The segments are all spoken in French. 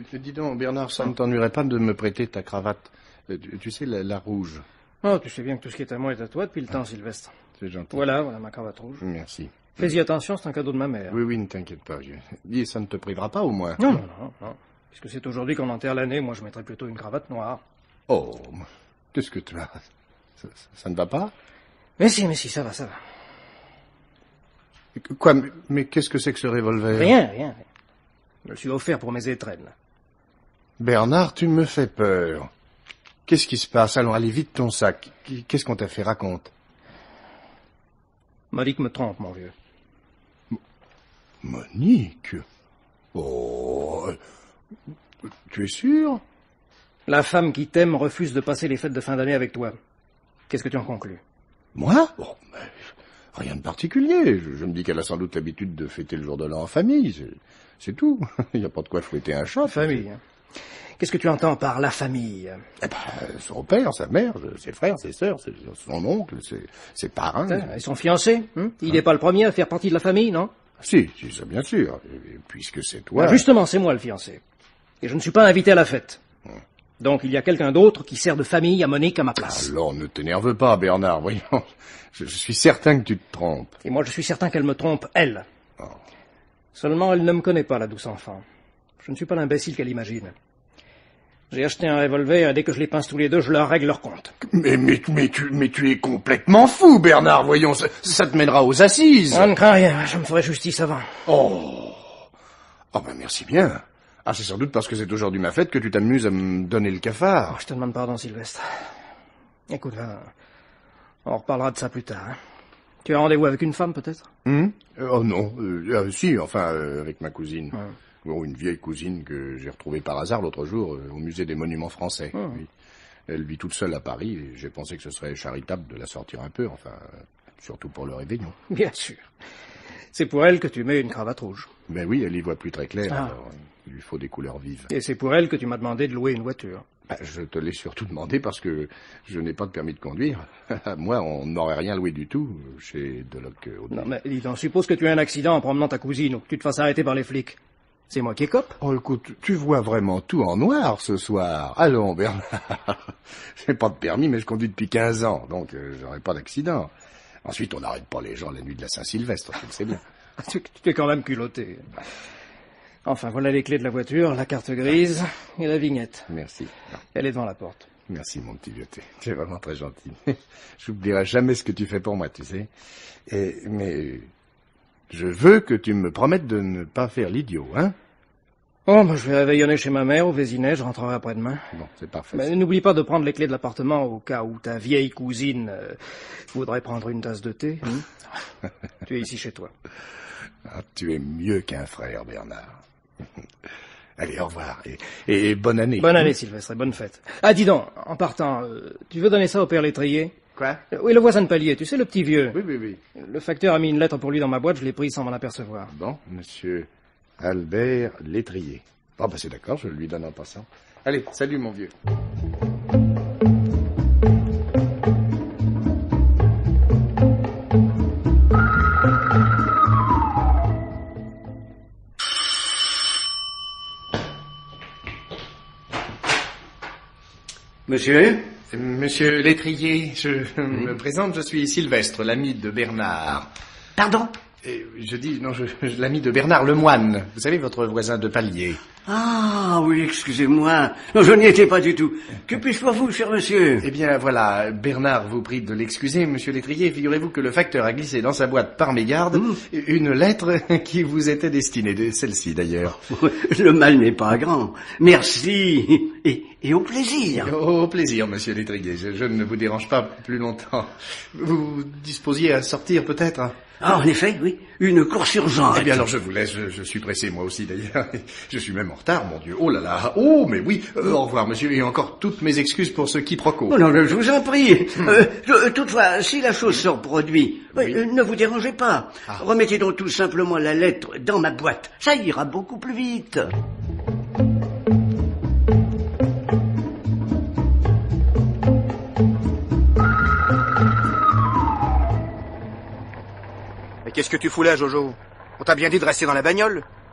Dis donc, Bernard, ça ne t'ennuierait pas de me prêter ta cravate? Tu sais, la rouge. Oh, tu sais bien que tout ce qui est à moi est à toi depuis le temps, Sylvestre. C'est gentil. Voilà ma cravate rouge. Merci. Fais-y attention, c'est un cadeau de ma mère. Oui, ne t'inquiète pas. Dis, ça ne te privera pas, au moins? Non. Puisque c'est aujourd'hui qu'on enterre l'année, moi je mettrais plutôt une cravate noire. Oh, qu'est-ce que tu as? Ça ne va pas? Mais si, ça va. Quoi? Mais qu'est-ce que c'est que ce revolver? Rien. Je me suis offert pour mes étrennes. Bernard, tu me fais peur. Qu'est-ce qui se passe? Allons, allez vite ton sac. Qu'est-ce qu'on t'a fait? Raconte. Monique me trompe, mon vieux. Monique? Oh... Tu es sûr? La femme qui t'aime refuse de passer les fêtes de fin d'année avec toi. Qu'est-ce que tu en conclus? Moi? Oh, mais rien de particulier. Je me dis qu'elle a sans doute l'habitude de fêter le jour de l'an en famille. C'est tout. Il n'y a pas de quoi fouetter un chat. Famille. Hein. Qu'est-ce que tu entends par la famille? Eh ben, son père, sa mère, ses frères, ses sœurs, son oncle, ses parrains. Et son fiancé? Il n'est pas le premier à faire partie de la famille, non? Si, ça bien sûr. Et puisque c'est toi... Justement, c'est moi le fiancé. Et je ne suis pas invité à la fête. Donc il y a quelqu'un d'autre qui sert de famille à Monique à ma place. Alors ne t'énerve pas, Bernard, voyons. Je suis certain que tu te trompes. Et moi je suis certain qu'elle me trompe, elle. Oh. Seulement elle ne me connaît pas, la douce enfant. Je ne suis pas l'imbécile qu'elle imagine. J'ai acheté un revolver et dès que je les pince tous les deux, je leur règle leur compte. Mais tu es complètement fou, Bernard, voyons, ça te mènera aux assises. Ah, ne crains rien, je me ferai justice avant. Oh ben merci bien. Ah, c'est sans doute parce que c'est aujourd'hui ma fête que tu t'amuses à me donner le cafard. Oh, je te demande pardon, Sylvestre. Écoute, on reparlera de ça plus tard. Hein. Tu as rendez-vous avec une femme, peut-être? Oh non, si, enfin, avec ma cousine. Bon, une vieille cousine que j'ai retrouvée par hasard l'autre jour au musée des monuments français. Oui. Elle vit toute seule à Paris et j'ai pensé que ce serait charitable de la sortir un peu, enfin, surtout pour le réveillon. Bien sûr. C'est pour elle que tu mets une cravate rouge. Ben oui, elle y voit plus très clair, alors il lui faut des couleurs vives. Et c'est pour elle que tu m'as demandé de louer une voiture. Je te l'ai surtout demandé parce que je n'ai pas de permis de conduire. Moi, on n'aurait rien loué du tout chez Deloc. Non, mais dis donc, suppose que tu aies un accident en promenant ta cousine ou que tu te fasses arrêter par les flics. C'est moi qui écope. Oh, écoute, tu vois vraiment tout en noir ce soir. Allons, Bernard. J'ai pas de permis, mais je conduis depuis 15 ans, donc j'aurai pas d'accident. Ensuite, on n'arrête pas les gens la nuit de la Saint-Sylvestre, tu le sais bien. Tu t'es quand même culotté. Enfin, voilà les clés de la voiture, la carte grise et la vignette. Merci. Elle est devant la porte. Merci, mon petit vieux-té. Tu es vraiment très gentil. J'oublierai jamais ce que tu fais pour moi, tu sais. Mais je veux que tu me promettes de ne pas faire l'idiot, hein? Oh, je vais réveillonner chez ma mère au Vésinet, je rentrerai après-demain. Bon, c'est parfait. Mais n'oublie pas de prendre les clés de l'appartement au cas où ta vieille cousine voudrait prendre une tasse de thé. Tu es ici chez toi. Ah, tu es mieux qu'un frère, Bernard. Allez, au revoir. Et bonne année. Bonne année, Sylvestre, et bonne fête. Ah, dis donc, en partant, tu veux donner ça au père Lettrier? Quoi? Oui, le voisin de palier, tu sais, le petit vieux. Oui. Le facteur a mis une lettre pour lui dans ma boîte, je l'ai prise sans m'en apercevoir. Bon, monsieur Albert Lettrier. Oh, c'est d'accord, je le lui donne en passant. Allez, salut, mon vieux. Monsieur? Monsieur Lettrier, je me présente, je suis Sylvestre, l'ami de Bernard. Pardon? Je dis, non, l'ami de Bernard Lemoine. Vous savez, votre voisin de palier. Ah, oui, excusez-moi. Non, je n'y étais pas du tout. Que puis-je pour vous, cher monsieur? Eh bien, voilà, Bernard vous prie de l'excuser, monsieur Lettrier. Figurez-vous que le facteur a glissé dans sa boîte par mégarde une lettre qui vous était destinée, celle-ci d'ailleurs. Le mal n'est pas grand. Merci. Et au plaisir. Au plaisir, monsieur Lettrier. Je ne vous dérange pas plus longtemps. Vous disposiez à sortir, peut-être? Ah, en effet, oui. Une course urgente. Eh bien, alors je vous laisse. Je suis pressé, moi aussi, d'ailleurs. Je suis même en retard, mon Dieu. Oh là là. Oh, mais oui. Au revoir, monsieur. Et encore toutes mes excuses pour ce quiproquo. Oh non, je vous en prie. Toutefois, si la chose se reproduit, ne vous dérangez pas. Remettez donc tout simplement la lettre dans ma boîte. Ça ira beaucoup plus vite. Qu'est-ce que tu fous là, Jojo? On t'a bien dit de rester dans la bagnole?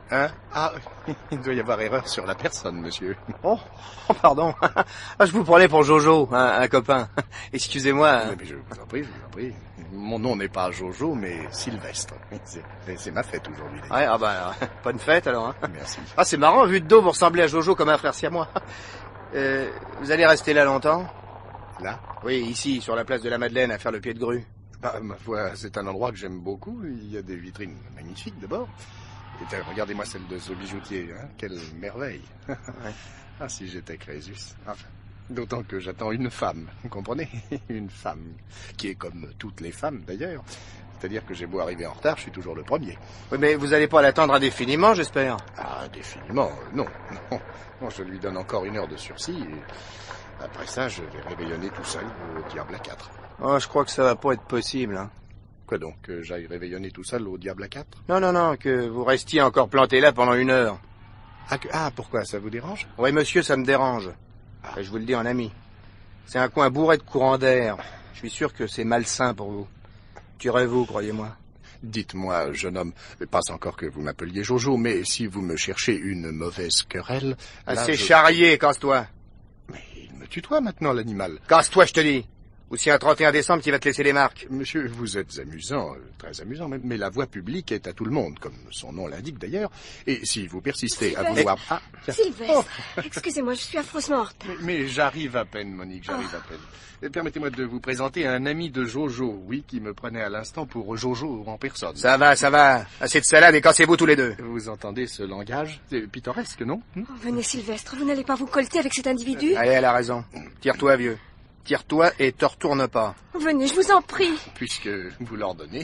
Hein? Ah, il doit y avoir erreur sur la personne, monsieur. Oh, pardon. Ah, je vous prenais pour Jojo, un copain. Excusez-moi. Mais je vous en prie, je vous en prie. Mon nom n'est pas Jojo, mais Sylvestre. C'est ma fête aujourd'hui. Ouais, ah bah, bonne fête alors. Hein. Merci. Ah, c'est marrant, vu de dos, vous ressemblez à Jojo comme un frère siamois. Vous allez rester là longtemps? Là? Oui, ici, sur la place de la Madeleine, à faire le pied de grue. Ah, ma foi, c'est un endroit que j'aime beaucoup. Il y a des vitrines magnifiques d'abord. Et regardez-moi celle de ce bijoutier, hein. Quelle merveille. Ouais. Ah, si j'étais Crésus. Enfin, d'autant que j'attends une femme, vous comprenez? Une femme, qui est comme toutes les femmes d'ailleurs. C'est-à-dire que j'ai beau arriver en retard, je suis toujours le premier. Oui, mais vous allez pas l'attendre indéfiniment, j'espère. Ah, indéfiniment, non. Non, je lui donne encore 1 heure de sursis et après ça, je vais réveillonner tout seul au diable à 4. Oh, je crois que ça va pas être possible, hein. Quoi donc, que j'aille réveillonner tout seul au diable à 4? Non, que vous restiez encore planté là pendant 1 heure. Ah, pourquoi, ça vous dérange? Oui, monsieur, ça me dérange. Et je vous le dis en ami. C'est un coin bourré de courant d'air. Je suis sûr que c'est malsain pour vous. Tuerez-vous, croyez-moi. Dites-moi, jeune homme, pas encore que vous m'appeliez Jojo, mais si vous me cherchez une mauvaise querelle... Assez charrié, casse-toi. Mais il me tutoie maintenant, l'animal. Casse-toi, je te dis. Ou si un 31 décembre qui va te laisser des marques. Monsieur, vous êtes amusant, très amusant, mais la voie publique est à tout le monde, comme son nom l'indique d'ailleurs. Et si vous persistez à vouloir... Ah, Sylvestre, excusez-moi, je suis affreusement en retard. Mais j'arrive à peine, Monique, j'arrive à peine. Permettez-moi de vous présenter un ami de Jojo, oui, qui me prenait à l'instant pour Jojo en personne. Ça va. Assez de salade et cassez-vous tous les deux. Vous entendez ce langage? C'est pittoresque, non? Venez, Sylvestre, vous n'allez pas vous colter avec cet individu? Allez, elle a raison. Tire-toi, vieux. Tire-toi et te retourne pas. Venez, je vous en prie. Puisque vous l'ordonnez.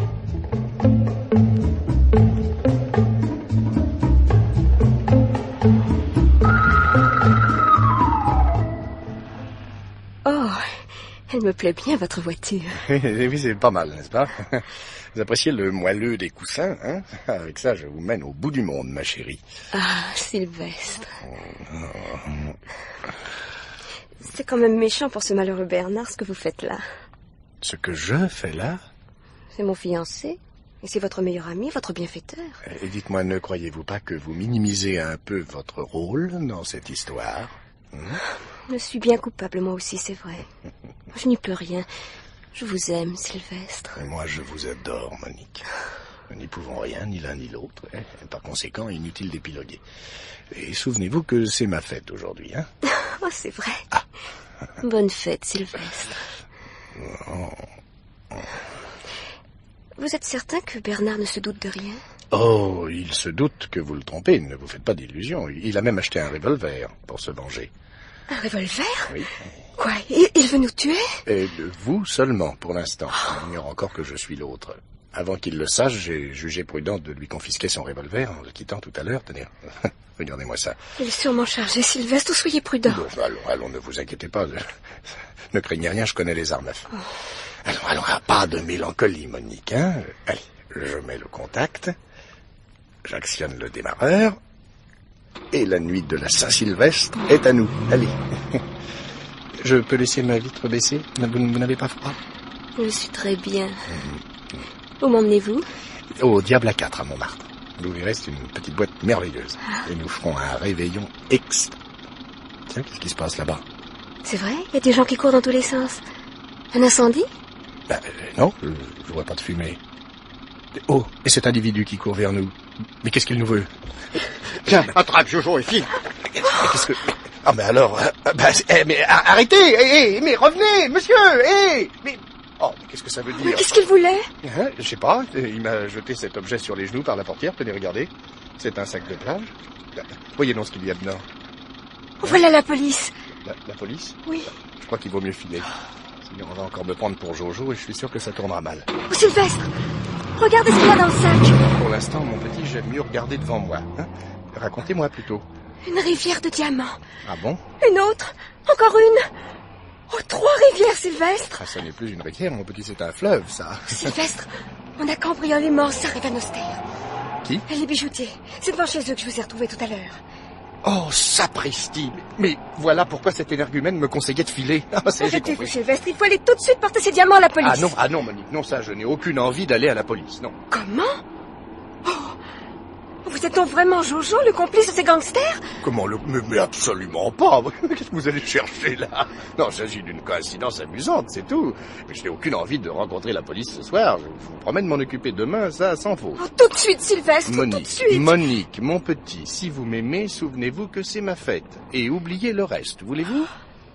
Oh, elle me plaît bien, votre voiture. Oui, c'est pas mal, n'est-ce pas? Vous appréciez le moelleux des coussins, hein? Avec ça, je vous mène au bout du monde, ma chérie. Ah, Sylvestre. C'est quand même méchant pour ce malheureux Bernard, ce que vous faites là. Ce que je fais là? C'est mon fiancé, et c'est votre meilleur ami, votre bienfaiteur. Et dites-moi, ne croyez-vous pas que vous minimisez un peu votre rôle dans cette histoire? Je suis bien coupable, moi aussi, c'est vrai. Je n'y peux rien. Je vous aime, Sylvestre. Et moi, je vous adore, Monique. Nous n'y pouvons rien, ni l'un ni l'autre. Par conséquent, inutile d'épiloguer. Et souvenez-vous que c'est ma fête aujourd'hui, hein? Oh, c'est vrai. Ah. Bonne fête, Sylvestre. Vous êtes certain que Bernard ne se doute de rien? Oh, il se doute que vous le trompez, ne vous faites pas d'illusions. Il a même acheté un revolver pour se venger. Un revolver? Oui. Quoi, il veut nous tuer? Et de vous seulement, pour l'instant. Il ignore encore que je suis l'autre. Avant qu'il le sache, j'ai jugé prudent de lui confisquer son revolver en le quittant tout à l'heure. Tenez, regardez-moi ça. Il est sûrement chargé, Sylvestre, soyez prudent. Bon, allons, ne vous inquiétez pas. Ne craignez rien, je connais les armes à feu. Allons, pas de mélancolie, Monique, hein? Allez, je mets le contact, j'actionne le démarreur, et la nuit de la Saint-Sylvestre est à nous. Allez. Je peux laisser ma vitre baissée? Vous n'avez pas froid? Je suis très bien. Où m'emmenez-vous? Au Diable à 4 à Montmartre. Vous verrez, c'est une petite boîte merveilleuse. Et nous ferons un réveillon extra. Tiens, qu'est-ce qui se passe là-bas? C'est vrai? Il y a des gens qui courent dans tous les sens. Un incendie? Non, je vois pas de fumée. Oh, et cet individu qui court vers nous. Mais qu'est-ce qu'il nous veut? Tiens, attrape Jojo et file. Qu'est-ce que... Ah, mais alors... mais arrêtez! Mais revenez, monsieur! Mais... Oh, mais qu'est-ce que ça veut dire? Mais qu'est-ce qu'il voulait? Je sais pas, il m'a jeté cet objet sur les genoux par la portière, tenez, regardez. C'est un sac de plage. Voyez donc ce qu'il y a dedans. Voilà la police. La police? Oui. Je crois qu'il vaut mieux filer. Sinon, on va encore me prendre pour Jojo et je suis sûr que ça tournera mal. Oh, Sylvestre! Regardez ce qu'il y a dans le sac. Pour l'instant, mon petit, j'aime mieux regarder devant moi. Hein? Racontez-moi plutôt. Une rivière de diamants. Ah bon? Une autre. Encore une. Oh, 3 rivières, Sylvestre. Ah, ça n'est plus une rivière, mon petit, c'est un fleuve, ça. Sylvestre, on a cambriolé Morse à Révanoster. Qui? Les bijoutiers. C'est devant chez eux que je vous ai retrouvé tout à l'heure. Oh, sapristi! Mais voilà pourquoi cet énergumène me conseillait de filer. Ah, j'ai compris. Sylvestre, il faut aller tout de suite porter ces diamants à la police. Ah non, Monique, non, ça, je n'ai aucune envie d'aller à la police, non. Comment? Oh, vous c'est donc vraiment Jojo, le complice de ces gangsters? Comment le... Mais absolument pas. Qu'est-ce que vous allez chercher là? Non, il s'agit d'une coïncidence amusante, c'est tout. Mais je n'ai aucune envie de rencontrer la police ce soir. Je vous promets de m'en occuper demain, ça sans faute. Oh, tout de suite, Sylvestre, tout de suite. Monique, mon petit, si vous m'aimez, souvenez-vous que c'est ma fête. Et oubliez le reste, voulez-vous?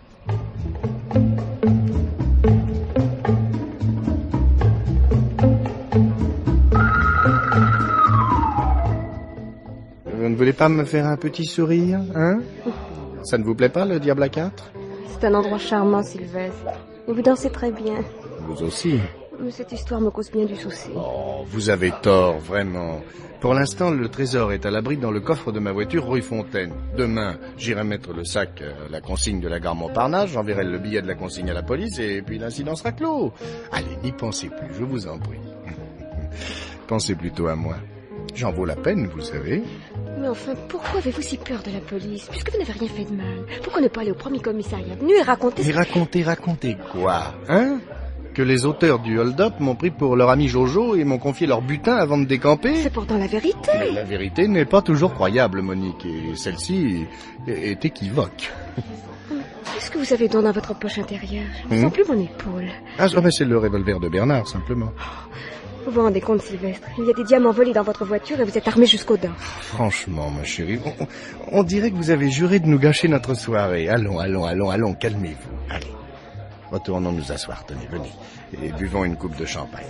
Vous ne voulez pas me faire un petit sourire, hein? Ça ne vous plaît pas, le diable à 4? C'est un endroit charmant, Sylvestre. Et vous dansez très bien. Vous aussi. Mais cette histoire me cause bien du souci. Oh, vous avez tort, vraiment. Pour l'instant, le trésor est à l'abri dans le coffre de ma voiture rue Fontaine. Demain, j'irai mettre le sac à la consigne de la gare Montparnasse, j'enverrai le billet de la consigne à la police et puis l'incident sera clos. Allez, n'y pensez plus, je vous en prie. Pensez plutôt à moi. J'en vaux la peine, vous savez. Mais enfin, pourquoi avez-vous si peur de la police, puisque vous n'avez rien fait de mal? Pourquoi ne pas aller au premier commissariat venu et raconter... Et raconter quoi, hein? Que les auteurs du hold-up m'ont pris pour leur ami Jojo et m'ont confié leur butin avant de décamper? C'est pourtant la vérité. Mais la vérité n'est pas toujours croyable, Monique, et celle-ci est équivoque. Qu'est-ce que vous avez donc dans votre poche intérieure? Je ne sens plus mon épaule. Ah, c'est le revolver de Bernard, simplement. Vous vous rendez compte, Sylvestre? Il y a des diamants volés dans votre voiture et vous êtes armé jusqu'aux dents. Franchement, ma chérie, on dirait que vous avez juré de nous gâcher notre soirée. Allons, calmez-vous. Allez, retournons nous asseoir, tenez, venez. Et buvons une coupe de champagne.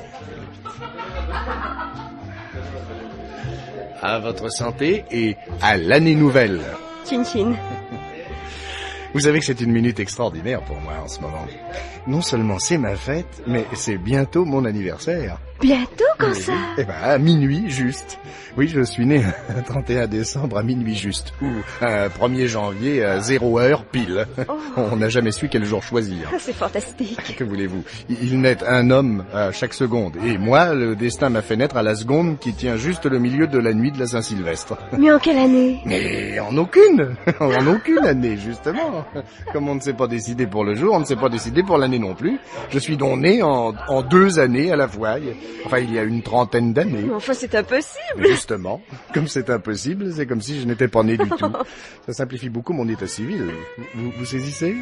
À votre santé et à l'année nouvelle. Chin chin. Vous savez que c'est une minute extraordinaire pour moi en ce moment. Non seulement c'est ma fête, mais c'est bientôt mon anniversaire. Bientôt, comme ça? Eh ben, à minuit juste. Oui, je suis né le 31 décembre à minuit juste. Ou 1er janvier à 0h pile. Oh. On n'a jamais su quel jour choisir. C'est fantastique. Que voulez-vous? Il naît un homme à chaque seconde. Et moi, le destin m'a fait naître à la seconde qui tient juste le milieu de la nuit de la Saint-Sylvestre. Mais en quelle année? Mais en aucune. En aucune année, justement. Comme on ne s'est pas décidé pour le jour, on ne s'est pas décidé pour l'année non plus. Je suis donc né en 2 années à la fois. Enfin, il y a une 30aine d'années. Mais enfin, c'est impossible. Justement, comme c'est impossible, c'est comme si je n'étais pas né du tout. Ça simplifie beaucoup mon état civil. Vous saisissez?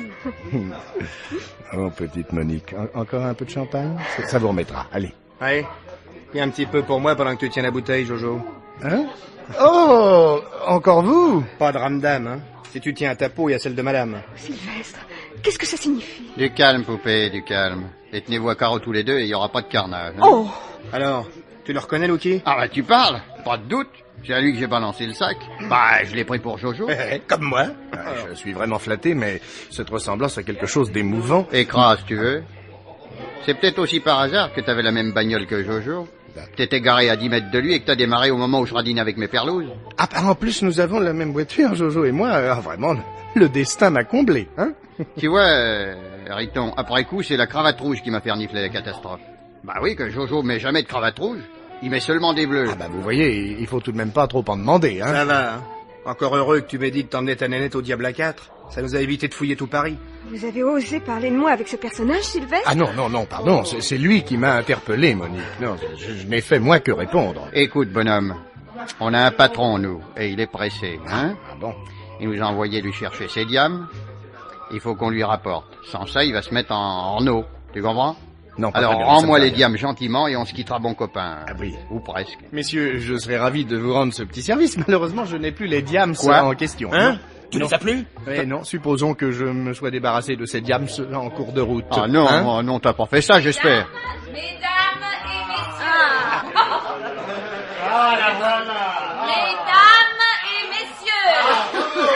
Oh, petite Monique, encore un peu de champagne? Ça vous remettra, allez. Allez, viens un petit peu pour moi pendant que tu tiens la bouteille, Jojo. Hein? Oh, encore vous? Pas de ramdam, hein. Si tu tiens à ta peau et à celle de madame. Sylvestre, qu'est-ce que ça signifie? Du calme, poupée, du calme. Et tenez-vous à carreau tous les deux et il n'y aura pas de carnage. Hein. Oh! Alors, tu le reconnais, Lucky? Ah bah tu parles, pas de doute. C'est à lui que j'ai balancé le sac. Bah, je l'ai pris pour Jojo. Comme moi. Je suis vraiment flatté, mais cette ressemblance a quelque chose d'émouvant. Écrase, tu veux. C'est peut-être aussi par hasard que t'avais la même bagnole que Jojo. T'étais garé à 10 mètres de lui et que t'as démarré au moment où je radinais avec mes perlouses. Ah, en plus, nous avons la même voiture, Jojo et moi. Ah, vraiment, le destin m'a comblé, hein? Tu vois, Riton, après coup, c'est la cravate rouge qui m'a fait renifler la catastrophe. Bah oui, que Jojo met jamais de cravate rouge. Il met seulement des bleus. Ah bah vous voyez, il faut tout de même pas trop en demander, hein. Ça va, hein. Encore heureux que tu m'aies dit de t'emmener ta nénette au diable à 4. Ça nous a évité de fouiller tout Paris. Vous avez osé parler de moi avec ce personnage, Sylvestre? Ah non, pardon, c'est lui qui m'a interpellé, Monique. Non, je n'ai fait moins que répondre. Écoute, bonhomme, on a un patron, nous, et il est pressé, hein? Ah bon? Il nous a envoyé lui chercher ses diams. Il faut qu'on lui rapporte. Sans ça, il va se mettre en eau. Tu comprends? Non, pas alors, très bien, rends-moi les diams gentiment et on se quittera bon copain. Ah oui. Ou presque. Messieurs, je serais ravi de vous rendre ce petit service. Malheureusement, je n'ai plus les diams en question. Hein? Non. Tu les as plus? Eh non, supposons que je me sois débarrassé de ces diams en cours de route. Ah non, hein? non, t'as pas fait ça, j'espère. Mesdames et messieurs. Ah, la voilà. Mesdames et messieurs.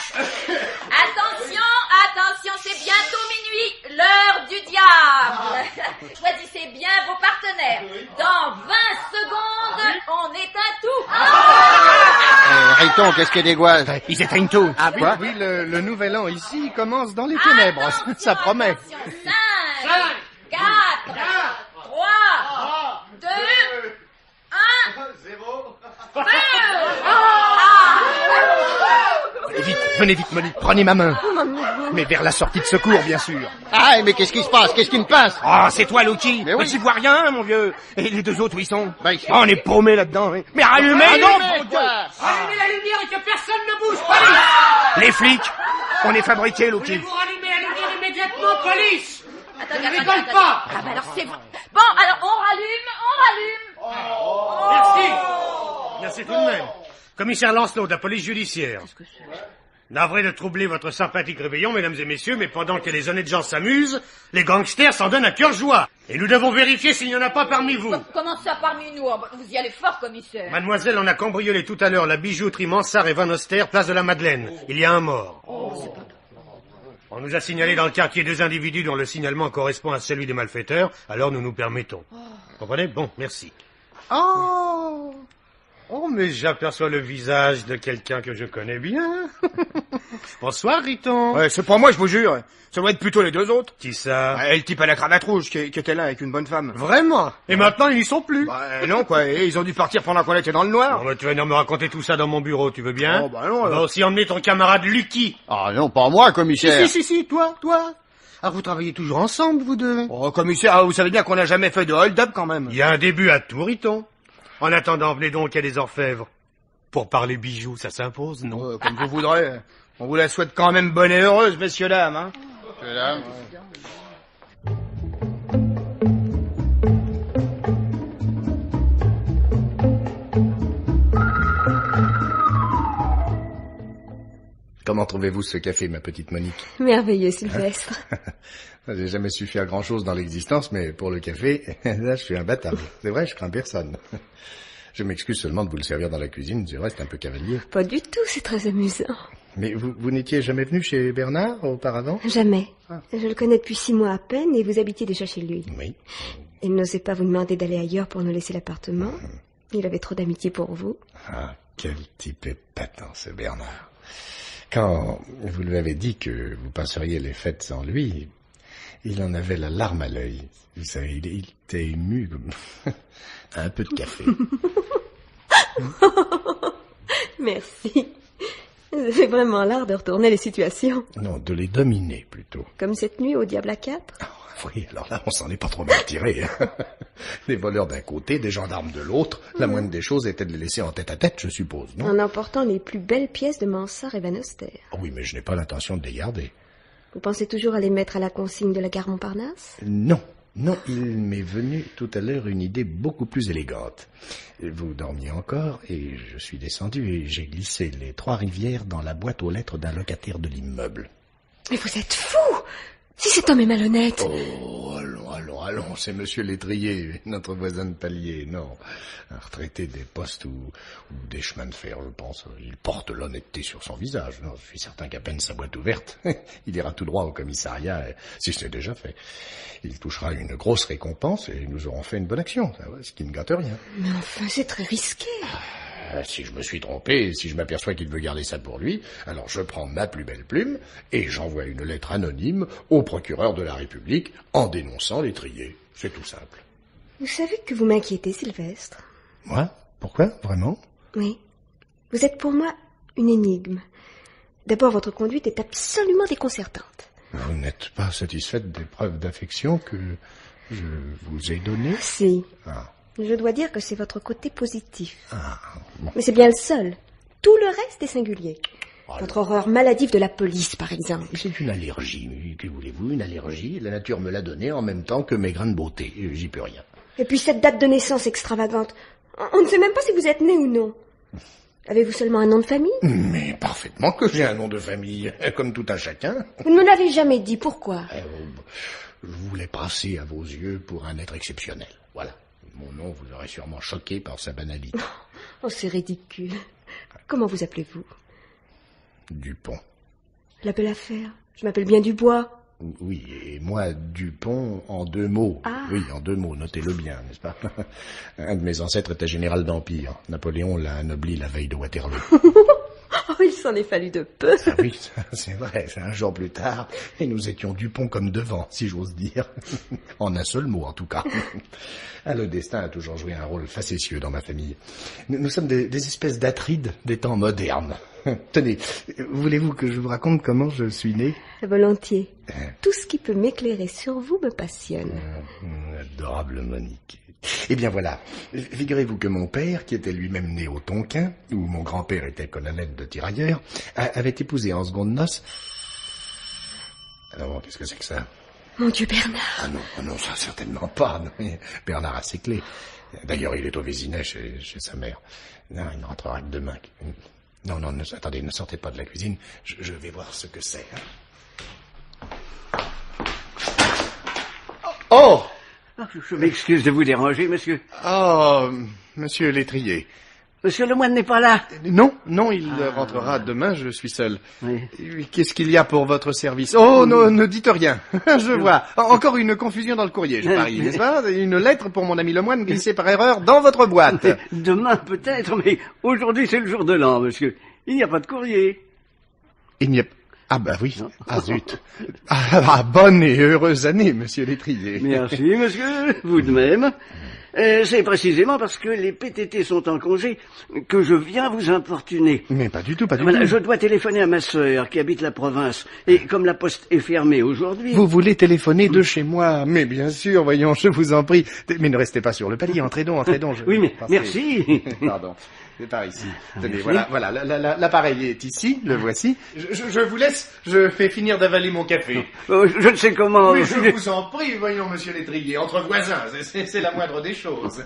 Attention, c'est bientôt minuit, l'heure du diable. Choisissez bien vos partenaires. Dans 20 secondes, on éteint tout. Riton, qu'est-ce qu'il dégoise? Ils éteignent tout. Ah oui, Quoi? oui, le nouvel an ici commence dans les ténèbres. Ça promet. 5, 4, 3, 2, 1, 0. Venez vite, Monique, prenez ma main. Mais vers la sortie de secours, bien sûr. Ah, mais qu'est-ce qui se passe? Qu'est-ce qui me passe? Oh, c'est toi, Loki. Mais oui. J'y vois rien, mon vieux. Et les deux autres, où ils sont? Bah, ici. Oh, on est paumés là-dedans. Oui. Mais rallumez! Ah, non, mon mais Dieu. quoi? Allumez la lumière et que personne ne bouge, police! Les flics, on est fabriqués, Loki. Voulez-vous rallumer la lumière immédiatement, police? Attendez, Ne rigole pas! Ah, bah alors c'est vrai. Bon, alors on rallume. Merci tout de même. Commissaire Lancelot de la police judiciaire. Qu'est-ce que c'est? Navré de troubler votre sympathique réveillon, mesdames et messieurs, mais pendant que les honnêtes gens s'amusent, les gangsters s'en donnent à cœur joie. Et nous devons vérifier s'il n'y en a pas parmi vous. Comment ça parmi nous? Vous y allez fort, commissaire. Mademoiselle, on a cambriolé tout à l'heure la bijouterie Mansart et Van Oster, place de la Madeleine. Il y a un mort. On nous a signalé dans le quartier 2 individus dont le signalement correspond à celui des malfaiteurs, alors nous nous permettons. Comprenez? Bon, merci. Oh, mais j'aperçois le visage de quelqu'un que je connais bien. Bonsoir, Riton. Ouais, c'est pas moi, je vous jure. Ça doit être plutôt les deux autres. Qui ça? Le type à la cravate rouge qui était là avec une bonne femme. Vraiment? Et maintenant, ils n'y sont plus. Bah non, quoi. Et ils ont dû partir pendant qu'on était dans le noir. Bon, bah, tu vas venir me raconter tout ça dans mon bureau, tu veux bien? Oh, bah non, On va aussi emmener ton camarade Lucky. Ah non, pas moi, commissaire. Si, toi. Ah, vous travaillez toujours ensemble, vous deux? Oh, commissaire, vous savez bien qu'on n'a jamais fait de hold-up quand même. Il y a un début à tout, Riton. En attendant, venez donc à des orfèvres. Pour parler bijoux, ça s'impose, non? Comme vous voudrez. On vous la souhaite quand même bonne et heureuse, messieurs, dames, hein. Messieurs, dames. Comment trouvez-vous ce café, ma petite Monique? Merveilleux, Sylvestre. J'ai jamais su faire grand-chose dans l'existence, mais pour le café, là, je suis un bâtard. C'est vrai, je crains personne. Je m'excuse seulement de vous le servir dans la cuisine, je reste un peu cavalier. Pas du tout, c'est très amusant. Mais vous n'étiez jamais venu chez Bernard auparavant? Jamais. Je le connais depuis 6 mois à peine et vous habitiez déjà chez lui. Oui. Il n'osait pas vous demander d'aller ailleurs pour nous laisser l'appartement. Il avait trop d'amitié pour vous. Ah, quel type épatant, ce Bernard. Quand vous lui avez dit que vous passeriez les fêtes sans lui, il en avait la larme à l'œil. Vous savez, il était ému comme un peu de café. Merci. Vous avez vraiment l'art de retourner les situations. Non, de les dominer, plutôt. Comme cette nuit au Diable à 4. Oui, alors là, on s'en est pas trop mal tiré. Les voleurs d'un côté, des gendarmes de l'autre. La moindre des choses était de les laisser en tête-à-tête, je suppose, non? En emportant les plus belles pièces de Mansart et Van Oster. Oui, mais je n'ai pas l'intention de les garder. Vous pensez toujours à les mettre à la consigne de la gare Montparnasse? Non, il m'est venu tout à l'heure une idée beaucoup plus élégante. Vous dormiez encore, et je suis descendu et j'ai glissé les 3 rivières dans la boîte aux lettres d'un locataire de l'immeuble. Mais vous êtes fou! Si cet homme est malhonnête... Oh, allons, c'est monsieur Létrier, notre voisin de palier, non. Un retraité des postes ou des chemins de fer, je pense. Il porte l'honnêteté sur son visage, non. Je suis certain qu'à peine sa boîte ouverte, il ira tout droit au commissariat, si ce n'est déjà fait. Il touchera une grosse récompense et nous aurons fait une bonne action, ce qui ne gâte rien. Mais enfin, c'est très risqué. Si je me suis trompé, si je m'aperçois qu'il veut garder ça pour lui, alors je prends ma plus belle plume et j'envoie une lettre anonyme au procureur de la République en dénonçant Létrier. C'est tout simple. Vous savez que vous m'inquiétez, Sylvestre. Moi? Pourquoi? Vraiment? Oui. Vous êtes pour moi une énigme. D'abord, votre conduite est absolument déconcertante. Vous n'êtes pas satisfaite des preuves d'affection que je vous ai données? Si. Ah. Je dois dire que c'est votre côté positif. Ah, bon. Mais c'est bien le seul. Tout le reste est singulier. Votre horreur maladive de la police, par exemple. C'est une allergie. Que voulez-vous, une allergie? La nature me l'a donnée en même temps que mes grains de beauté. J'y peux rien. Et puis cette date de naissance extravagante. On ne sait même pas si vous êtes né ou non. Avez-vous seulement un nom de famille? Mais parfaitement que j'ai un nom de famille, comme tout un chacun. Vous ne me l'avez jamais dit, pourquoi? Je voulais passer à vos yeux pour un être exceptionnel. Voilà. Mon nom vous aurait sûrement choqué par sa banalité. Oh, c'est ridicule. Comment vous appelez-vous? Dupont. La belle affaire. Je m'appelle bien Dubois. Oui, et moi, Dupont en 2 mots. Ah. Oui, en 2 mots, notez-le bien, n'est-ce pas? Un de mes ancêtres était général d'Empire. Napoléon l'a anobli la veille de Waterloo. Oh, il s'en est fallu de peu. Ah oui, c'est vrai, un jour plus tard, et nous étions Dupont comme devant, si j'ose dire. En un seul mot, en tout cas. Ah, le destin a toujours joué un rôle facétieux dans ma famille. Nous sommes des espèces d'atrides des temps modernes. Tenez, voulez-vous que je vous raconte comment je suis né? Volontiers. Tout ce qui peut m'éclairer sur vous me passionne. Adorable Monique. Eh bien voilà, figurez-vous que mon père, qui était lui-même né au Tonkin, où mon grand-père était colonel de tirailleurs, avait épousé en seconde noces... Alors, qu'est-ce que c'est que ça? Mon Dieu, Bernard. Ah non, ça certainement pas. Non. Bernard a ses clés. D'ailleurs, il est au Vésinet chez sa mère. Non, il ne rentrera que demain. Non, attendez, ne sortez pas de la cuisine. Je vais voir ce que c'est. Oh! Je m'excuse de vous déranger, monsieur. Oh, monsieur l'étrier. Monsieur Lemoine n'est pas là? Non, il rentrera demain, je suis seul. Oui. Qu'est-ce qu'il y a pour votre service? Oh, non, ne dites rien. Je vois. Encore une confusion dans le courrier, je parie, n'est-ce pas? Une lettre pour mon ami Lemoine glissée par erreur dans votre boîte. Demain peut-être, mais aujourd'hui c'est le jour de l'an, monsieur. Il n'y a pas de courrier. Il n'y a... Ah bah oui, ah zut. Bonne et heureuse année, monsieur l'étrier. Merci, monsieur, vous de même. C'est précisément parce que les PTT sont en congé que je viens vous importuner. Mais pas du tout. Je dois téléphoner à ma sœur qui habite la province. Et comme la poste est fermée aujourd'hui... Vous voulez téléphoner de chez moi? Mais bien sûr, voyons, je vous en prie. Mais ne restez pas sur le palier, entrez donc. Oui, mais merci. Pardon. C'est par ici. Tenez, voilà, l'appareil est ici, le voici. Je vous laisse, je fais finir d'avaler mon café. Je ne sais comment... Oui, je vous en prie, voyons, monsieur l'étrier, entre voisins, c'est la moindre des choses.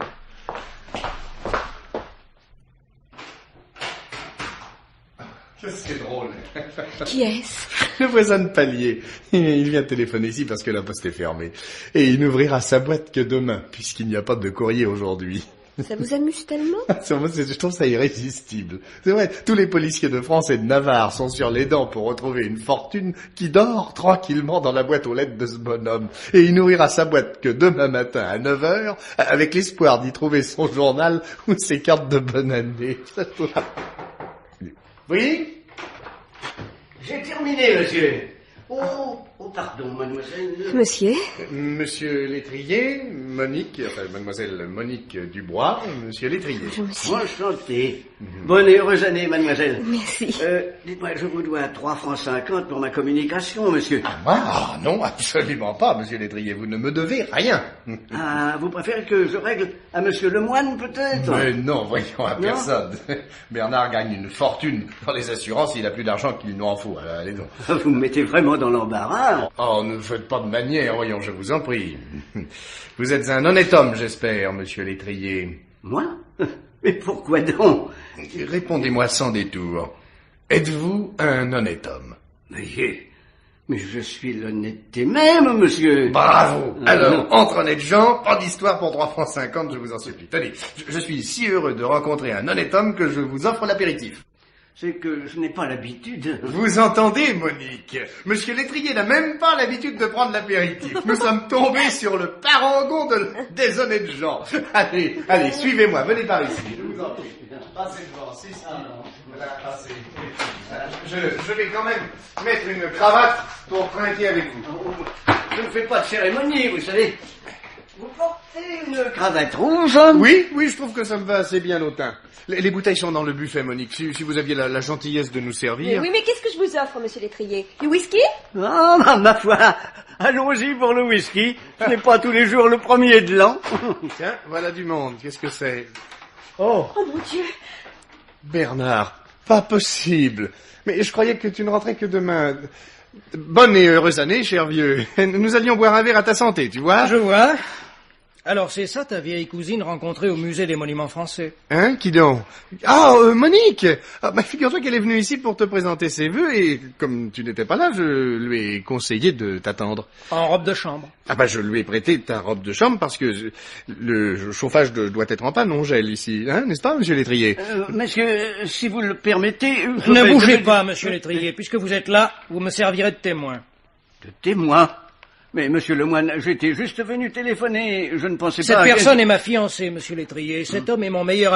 C'est drôle. Qui est-ce? Le voisin de palier. Il vient téléphoner ici parce que la poste est fermée. Et il n'ouvrira sa boîte que demain, puisqu'il n'y a pas de courrier aujourd'hui. Ça vous amuse tellement? Je trouve ça irrésistible. C'est vrai, tous les policiers de France et de Navarre sont sur les dents pour retrouver une fortune qui dort tranquillement dans la boîte aux lettres de ce bonhomme. Et il n'ouvrira sa boîte que demain matin à 9h, avec l'espoir d'y trouver son journal ou ses cartes de bonne année. Oui? J'ai terminé, monsieur. Oh, pardon, mademoiselle. Monsieur l'étrier, mademoiselle Monique Dubois, monsieur l'étrier. Enchanté. Bonne et heureuse année, mademoiselle. Merci. Dites-moi, je vous dois 3,50 francs pour ma communication, monsieur. Ah, non, absolument pas, monsieur l'étrier, vous ne me devez rien. Ah, vous préférez que je règle à monsieur Lemoine, peut-être? Mais non, voyons, à personne. Bernard gagne une fortune dans les assurances, il a plus d'argent qu'il n'en faut. Allez donc. Vous me mettez vraiment dans l'embarras. Oh, ne faites pas de manière, voyons, je vous en prie. Vous êtes un honnête homme, j'espère, monsieur l'étrier. Moi? Mais pourquoi donc? Répondez-moi sans détour. Êtes-vous un honnête homme? Mais je suis l'honnêteté même, monsieur. Bravo. Alors, entre honnêtes gens, pas d'histoire pour 3,50 francs, je vous en supplie. Tenez, je suis si heureux de rencontrer un honnête homme que je vous offre l'apéritif. C'est que je n'ai pas l'habitude. Vous entendez, Monique? Monsieur l'étrier n'a même pas l'habitude de prendre l'apéritif. Nous sommes tombés sur le parangon des honnêtes gens. Allez, suivez-moi, venez par ici. Je vous en prie. Passez devant, si. Voilà, passez. Je vais quand même mettre une cravate pour trinquer avec vous. Je ne fais pas de cérémonie, vous savez. Vous portez une cravate rouge? Oui, je trouve que ça me va assez bien au teint. Les bouteilles sont dans le buffet, Monique. Si vous aviez la gentillesse de nous servir... Mais qu'est-ce que je vous offre, monsieur l'étrier? Du whisky? Ah, ma foi, allons-y pour le whisky. Ce n'est pas tous les jours le premier de l'an. Tiens, voilà du monde. Qu'est-ce que c'est? Oh mon Dieu! Bernard, pas possible. Mais je croyais que tu ne rentrais que demain. Bonne et heureuse année, cher vieux. Nous allions boire un verre à ta santé, tu vois? Je vois. Alors c'est ça ta vieille cousine rencontrée au musée des monuments français? Hein, qui donc? Ah, Monique! Figure-toi qu'elle est venue ici pour te présenter ses vœux et comme tu n'étais pas là, je lui ai conseillé de t'attendre. En robe de chambre? Je lui ai prêté ta robe de chambre parce que le chauffage doit être en panne, on gèle ici, hein, n'est-ce pas, monsieur l'étrier? Monsieur, si vous le permettez... Ne bougez pas, monsieur l'étrier, puisque vous êtes là, vous me servirez de témoin. De témoin? Mais, monsieur Lemoine, j'étais juste venu téléphoner, je ne pensais pas... Cette personne est ma fiancée, monsieur l'étrier, et cet homme est mon meilleur ami.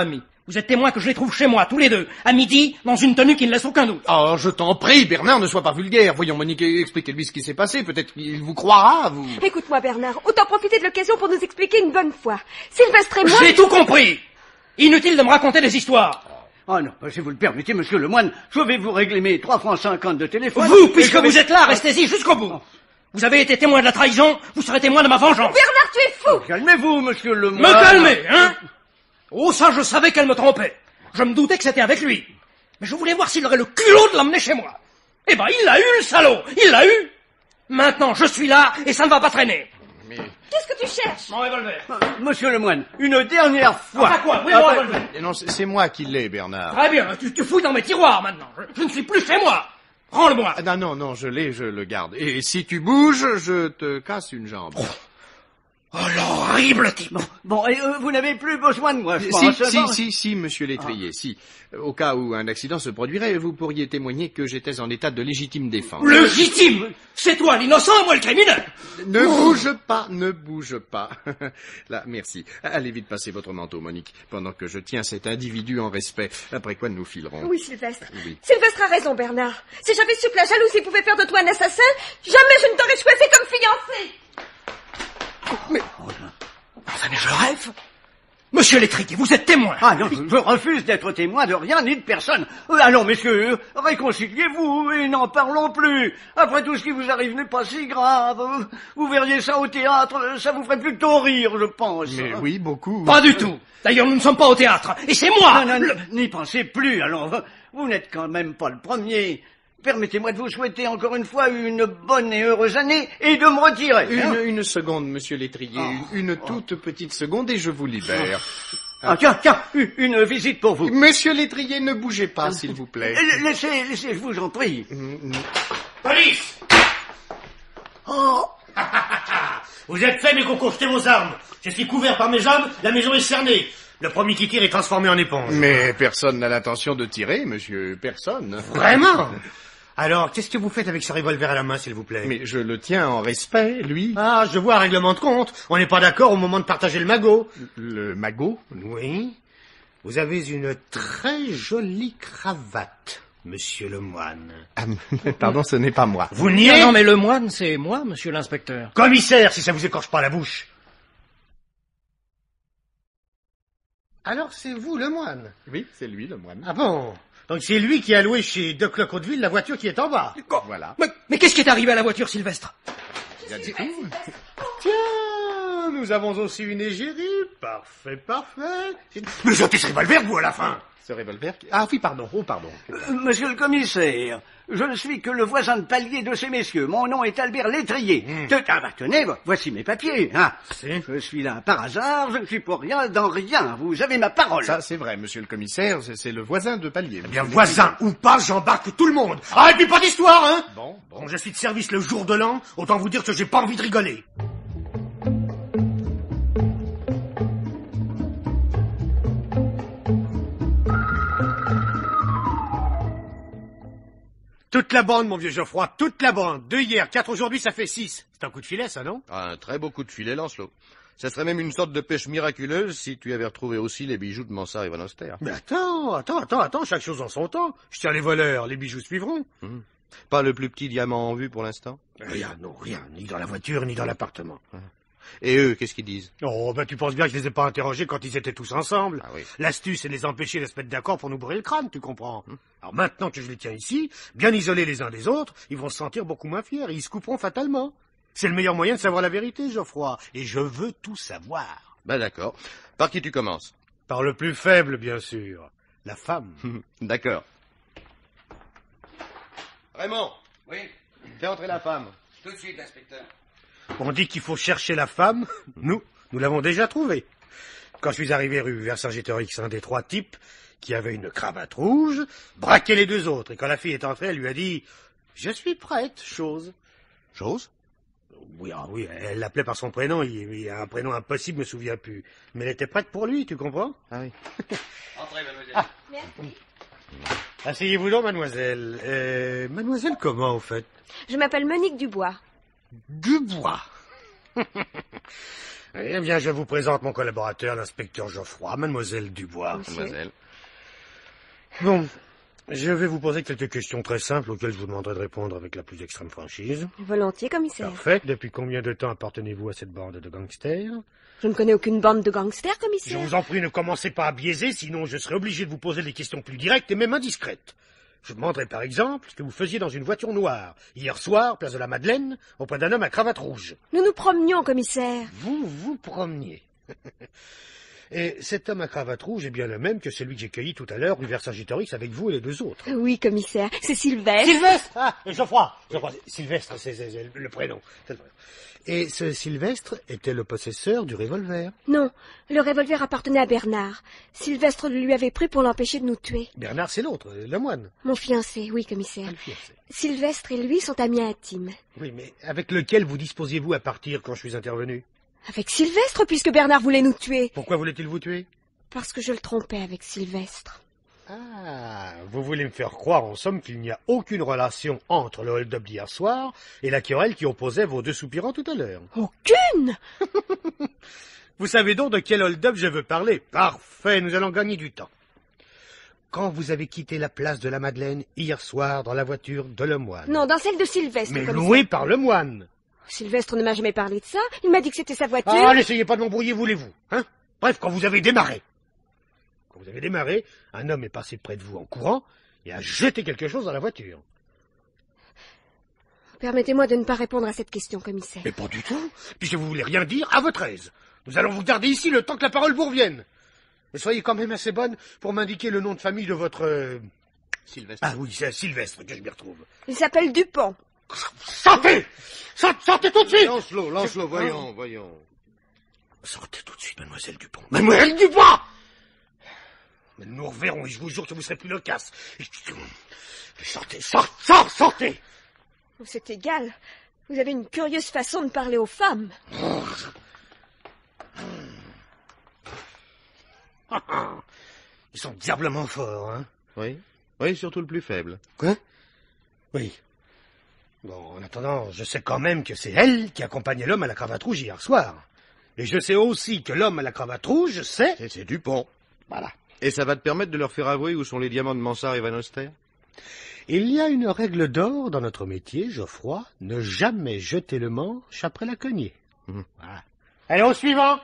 Vous êtes témoin que je les trouve chez moi, tous les deux, à midi, dans une tenue qui ne laisse aucun doute. Oh, je t'en prie, Bernard, ne sois pas vulgaire. Voyons, Monique, expliquez-lui ce qui s'est passé. Peut-être qu'il vous croira, vous... Écoute-moi, Bernard, autant profiter de l'occasion pour nous expliquer une bonne fois. Sylvestre et moi... J'ai tout compris. Inutile de me raconter des histoires. Oh non, si vous le permettez, monsieur le moine, je vais vous régler mes 3,50 francs de téléphone. Vous, puisque vous êtes là, restez-y jusqu'au bout. Vous avez été témoin de la trahison, vous serez témoin de ma vengeance. Bernard, tu es fou. Calmez-vous, monsieur le moine. Me calmer, hein? Oh, ça, je savais qu'elle me trompait. Je me doutais que c'était avec lui. Mais je voulais voir s'il aurait le culot de l'emmener chez moi. Eh ben, il l'a eu, le salaud. Il l'a eu. Maintenant, je suis là et ça ne va pas traîner. Mais... Qu'est-ce que tu cherches? Mon revolver. Monsieur le moine, une dernière fois. Enfin quoi? Oui, mon revolver. Non, c'est moi qui l'ai, Bernard. Très bien, tu fouilles dans mes tiroirs maintenant. Je ne suis plus chez moi. Rends-le-moi. Ah, non, je l'ai, je le garde. Et si tu bouges, je te casse une jambe. Oh, l'horrible type. Bon, et vous n'avez plus besoin de moi, je pense. Si, monsieur l'étrier, si. Au cas où un accident se produirait, vous pourriez témoigner que j'étais en état de légitime défense. Légitime? C'est toi l'innocent et moi le criminel. Ne bouge pas. Là, merci. Allez vite passer votre manteau, Monique, pendant que je tiens cet individu en respect. Après quoi nous filerons. Oui, Sylvestre. Oui. Sylvestre a raison, Bernard. Si j'avais su que la jalousie pouvait faire de toi un assassin, jamais je ne t'aurais choisi comme fiancé. Mais je rêve. Monsieur l'étrier, vous êtes témoin. Ah non, je refuse d'être témoin de rien ni de personne. Allons, messieurs, réconciliez-vous et n'en parlons plus. Après tout, ce qui vous arrive n'est pas si grave. Vous verriez ça au théâtre, ça vous ferait plutôt rire, je pense. Mais oui, beaucoup. Pas du tout. D'ailleurs, nous ne sommes pas au théâtre. Et c'est moi. Non, n'y pensez plus, allons. Vous n'êtes quand même pas le premier. Permettez-moi de vous souhaiter encore une fois une bonne et heureuse année et de me retirer. Une seconde, monsieur l'étrier, une toute petite seconde et je vous libère. Tiens, une visite pour vous. Monsieur l'étrier, ne bougez pas, s'il vous plaît. Laissez, je vous en prie. Police! Oh! Vous êtes fait, mes cocos, jetez vos armes. Je suis couvert par mes jambes, la maison est cernée. Le premier qui tire est transformé en éponge. Mais personne n'a l'intention de tirer, monsieur, personne. Vraiment? Alors, qu'est-ce que vous faites avec ce revolver à la main, s'il vous plaît? Mais je le tiens en respect, lui. Ah, je vois un règlement de compte. On n'est pas d'accord au moment de partager le magot. Le magot? Oui. Vous avez une très jolie cravate, monsieur le moine. Ah, pardon, ce n'est pas moi. Vous niez? Non, mais le moine, c'est moi, monsieur l'inspecteur. Commissaire, si ça vous écorche pas la bouche. Alors, c'est vous, le moine? Oui, c'est lui, le moine. Ah bon? Donc c'est lui qui a loué chez De Clocoteville la voiture qui est en bas. Voilà. Mais qu'est-ce qui est arrivé à la voiture, Sylvestre? Tiens, nous avons aussi une égérie. Parfait. Mais jetez ce revolver, vous, à la fin. Ce revolver... Ah oui, pardon. Oh, pardon. Monsieur le commissaire, je ne suis que le voisin de palier de ces messieurs. Mon nom est Albert L'étrier. Tenez, voici mes papiers. Je suis là par hasard, je ne suis pour rien dans rien. Vous avez ma parole. Ça, c'est vrai, monsieur le commissaire, c'est le voisin de palier. Eh bien, voisin ou pas, j'embarque tout le monde. Ah, et puis pas d'histoire, hein. Bon. Quand je suis de service le jour de l'an, autant vous dire que j'ai pas envie de rigoler. Toute la bande, mon vieux Geoffroy, toute la bande. 2 hier, 4 aujourd'hui, ça fait 6. C'est un coup de filet, ça, non? Un très beau coup de filet, Lancelot. Ça serait même une sorte de pêche miraculeuse si tu avais retrouvé aussi les bijoux de Mansart et Van Oster. Mais attends, chaque chose en son temps. Je tiens les voleurs, les bijoux suivront. Pas le plus petit diamant en vue pour l'instant? Rien, ni dans la voiture, ni dans l'appartement. Et eux, qu'est-ce qu'ils disent? Oh, tu penses bien que je les ai pas interrogés quand ils étaient tous ensemble. Ah oui. L'astuce, c'est de les empêcher de se mettre d'accord pour nous brûler le crâne, tu comprends? Alors maintenant que je les tiens ici, bien isolés les uns des autres, ils vont se sentir beaucoup moins fiers et ils se couperont fatalement. C'est le meilleur moyen de savoir la vérité, Geoffroy. Et je veux tout savoir. Ben d'accord. Par qui tu commences? Par le plus faible, bien sûr. La femme. D'accord. Raymond. Oui. Fais entrer la femme. Tout de suite, inspecteur. On dit qu'il faut chercher la femme. Nous l'avons déjà trouvée. Quand je suis arrivé rue Vercingétorix, un des 3 types, qui avait une cravate rouge, braquait les 2 autres. Et quand la fille est entrée, elle lui a dit « Je suis prête, chose. » Chose? Oui, elle l'appelait par son prénom. Il y a un prénom impossible, je me souviens plus. Mais elle était prête pour lui, tu comprends? Ah oui. Entrez, mademoiselle. Merci. Asseyez-vous donc, mademoiselle. Mademoiselle comment, au fait? Je m'appelle Monique Dubois. Dubois. Eh bien, je vous présente mon collaborateur, l'inspecteur Geoffroy, mademoiselle Dubois. Monsieur. Mademoiselle. Bon, je vais vous poser quelques questions très simples auxquelles je vous demanderai de répondre avec la plus extrême franchise. Volontiers, commissaire. Parfait. Depuis combien de temps appartenez-vous à cette bande de gangsters? Je ne connais aucune bande de gangsters, Je commissaire. vous en prie, ne commencez pas à biaiser, sinon je serai obligé de vous poser des questions plus directes et même indiscrètes. Je vous demanderai par exemple ce que vous faisiez dans une voiture noire, hier soir, place de la Madeleine, auprès d'un homme à cravate rouge. Nous nous promenions, commissaire. Vous vous promeniez. Et cet homme à cravate rouge est bien le même que celui que j'ai cueilli tout à l'heure rue Vercingétorix avec vous et les deux autres. Oui, commissaire, c'est Sylvestre. Sylvestre! Ah, Geoffroy. Sylvestre, c'est le prénom. Et ce Sylvestre était le possesseur du revolver. Non, le revolver appartenait à Bernard. Sylvestre le lui avait pris pour l'empêcher de nous tuer. Bernard, c'est l'autre, le moine. Mon fiancé, oui, commissaire. Le fiancé. Sylvestre et lui sont amis intimes. Oui, mais avec lequel vous disposiez-vous à partir quand je suis intervenu? Avec Sylvestre, puisque Bernard voulait nous tuer. Pourquoi voulait-il vous tuer? Parce que je le trompais avec Sylvestre. Ah, vous voulez me faire croire en somme qu'il n'y a aucune relation entre le hold-up d'hier soir et la querelle qui opposait vos deux soupirants tout à l'heure. Aucune! Vous savez donc de quel hold-up je veux parler? Parfait, nous allons gagner du temps. Quand vous avez quitté la place de la Madeleine hier soir dans la voiture de Lemoine. Non, dans celle de Sylvestre, Mais commissaire. louée par Lemoine. Sylvestre ne m'a jamais parlé de ça. Il m'a dit que c'était sa voiture. Ah, n'essayez pas de m'embrouiller, voulez-vous, hein? Bref, quand vous avez démarré, un homme est passé près de vous en courant et a jeté quelque chose dans la voiture. Permettez-moi de ne pas répondre à cette question, commissaire. Mais pas du tout, puisque vous voulez rien dire à votre aise. Nous allons vous garder ici le temps que la parole vous revienne. Mais soyez quand même assez bonne pour m'indiquer le nom de famille de votre... Sylvestre. Ah oui, c'est Sylvestre que je m'y retrouve. Il s'appelle Dupont. Sortez! Sortez tout de suite! Lance-le, voyons. Sortez tout de suite, mademoiselle Dupont. Mademoiselle Dupont! Mais nous reverrons et je vous jure que vous serez plus loquace. Sortez! C'est égal. Vous avez une curieuse façon de parler aux femmes. Ils sont diablement forts, hein? Oui, surtout le plus faible. Quoi? Oui. Bon, en attendant, je sais quand même que c'est elle qui accompagnait l'homme à la cravate rouge hier soir. Et je sais aussi que l'homme à la cravate rouge, C'est Dupont. Voilà. Et ça va te permettre de leur faire avouer où sont les diamants de Mansart et Van Oster? Il y a une règle d'or dans notre métier, Geoffroy, ne jamais jeter le manche après la cognée. Voilà. Allez, au suivant!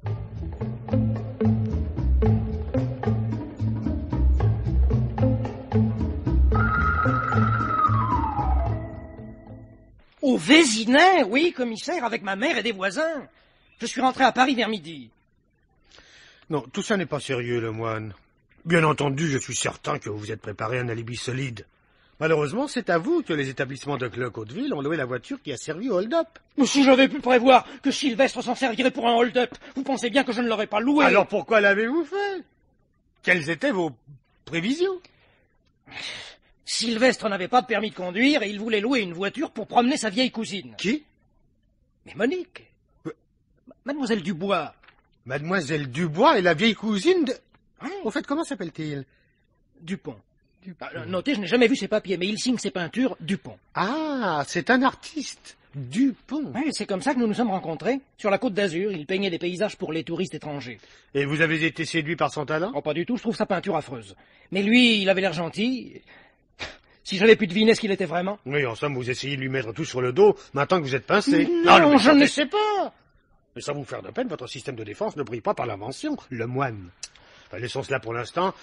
Au Vésinet, oui, commissaire, avec ma mère et des voisins. Je suis rentré à Paris vers midi. Non, tout ça n'est pas sérieux, Lemoine. Bien entendu, je suis certain que vous vous êtes préparé un alibi solide. Malheureusement, c'est à vous que les établissements de Cloque-Hauteville ont loué la voiture qui a servi au hold-up. Mais si j'avais pu prévoir que Sylvestre s'en servirait pour un hold-up, vous pensez bien que je ne l'aurais pas loué. Alors pourquoi l'avez-vous fait? Quelles étaient vos prévisions? Sylvestre n'avait pas de permis de conduire et il voulait louer une voiture pour promener sa vieille cousine. Qui? Mais Monique. Mademoiselle Dubois. Mademoiselle Dubois est la vieille cousine de... Au fait, comment s'appelle-t-il? Dupont. Notez, je n'ai jamais vu ses papiers, mais il signe ses peintures Dupont. Ah, c'est un artiste. Dupont. Oui, c'est comme ça que nous nous sommes rencontrés. Sur la Côte d'Azur, il peignait des paysages pour les touristes étrangers. Et vous avez été séduit par son talent? Oh, pas du tout, je trouve sa peinture affreuse. Mais lui, il avait l'air gentil. Si j'avais pu deviner ce qu'il était vraiment. Oui, en somme, vous essayez de lui mettre tout sur le dos, maintenant que vous êtes pincé. Non, je ne sais pas. Mais sans vous faire de peine, votre système de défense ne brille pas par l'invention, le moine. Enfin, laissons cela pour l'instant.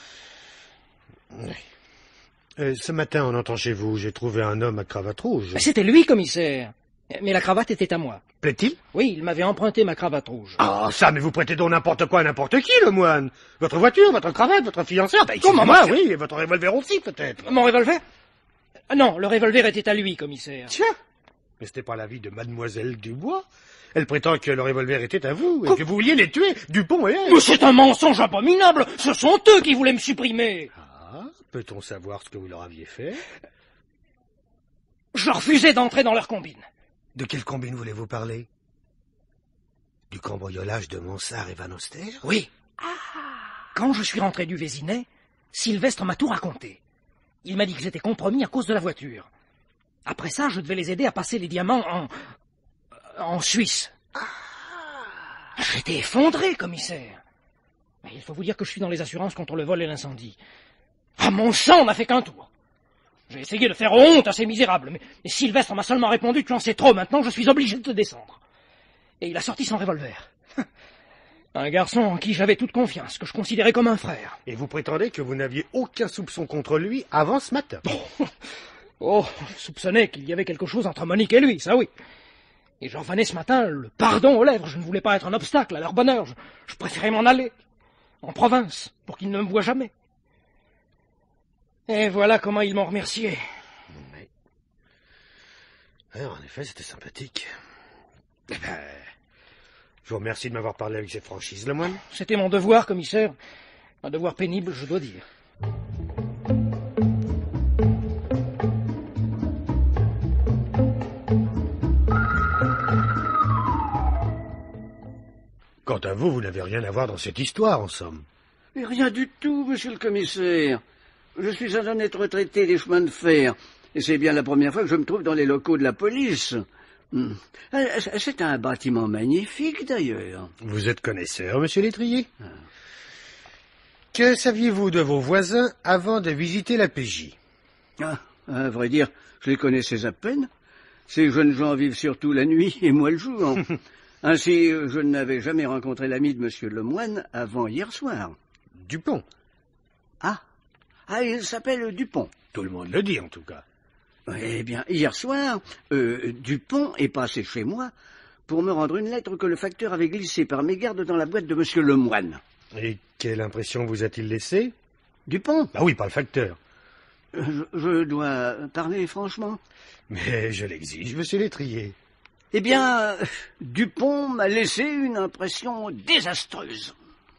Ce matin, en entrant chez vous, j'ai trouvé un homme à cravate rouge. C'était lui, commissaire. Mais la cravate était à moi. Plaît-il? Oui, il m'avait emprunté ma cravate rouge. Ah, ça, mais vous prêtez donc n'importe quoi à n'importe qui, le moine. Votre voiture, votre cravate, votre fiancé, comment, moi, oui, et votre revolver aussi, peut-être. Mon revolver? Non, le revolver était à lui, commissaire. Tiens, mais c'était pas l'avis de mademoiselle Dubois. Elle prétend que le revolver était à vous, et que vous vouliez les tuer, Dupont et elle. Mais c'est un mensonge abominable. Ce sont eux qui voulaient me supprimer. Ah, peut-on savoir ce que vous leur aviez fait? Je refusais d'entrer dans leur combine. De quelle combine voulez-vous parler? Du cambriolage de Mansart et Van Oster? Oui. Quand je suis rentré du Vésinet, Sylvestre m'a tout raconté. Il m'a dit qu'ils étaient compromis à cause de la voiture. Après ça, je devais les aider à passer les diamants en Suisse. J'étais effondré, commissaire. Mais il faut vous dire que je suis dans les assurances contre le vol et l'incendie. Ah, mon sang n'a fait qu'un tour. J'ai essayé de faire honte à ces misérables, mais Sylvestre m'a seulement répondu « Tu en sais trop, maintenant je suis obligé de te descendre. » Et il a sorti son revolver. Un garçon en qui j'avais toute confiance, que je considérais comme un frère. Et vous prétendez que vous n'aviez aucun soupçon contre lui avant ce matin? Oh, je soupçonnais qu'il y avait quelque chose entre Monique et lui, ça oui. Et j'en venais ce matin le pardon aux lèvres. Je ne voulais pas être un obstacle à leur bonheur. Je préférais m'en aller, en province, pour qu'ils ne me voient jamais. Et voilà comment ils m'ont remercié. Mais... Alors, en effet, c'était sympathique. Eh ben, je vous remercie de m'avoir parlé avec cette franchise, Lemoine. C'était mon devoir, commissaire. Un devoir pénible, je dois dire. Quant à vous, vous n'avez rien à voir dans cette histoire, en somme. Mais rien du tout, monsieur le commissaire. Je suis un honnête retraité des chemins de fer, et c'est bien la première fois que je me trouve dans les locaux de la police. C'est un bâtiment magnifique, d'ailleurs. Vous êtes connaisseur, monsieur l'étrier? Que saviez-vous de vos voisins avant de visiter la PJ? À vrai dire, je les connaissais à peine. Ces jeunes gens vivent surtout la nuit et moi le jour. Ainsi, je n'avais jamais rencontré l'ami de monsieur Lemoine avant hier soir. Dupont? Ah, il s'appelle Dupont. Tout le monde le dit, en tout cas. Eh bien, hier soir, Dupont est passé chez moi pour me rendre une lettre que le facteur avait glissée par mégarde dans la boîte de monsieur Lemoine. Et quelle impression vous a-t-il laissé? Dupont? Ah oui, pas le facteur. Je dois parler franchement? Mais je l'exige, monsieur l'étrier. Eh bien, Dupont m'a laissé une impression désastreuse.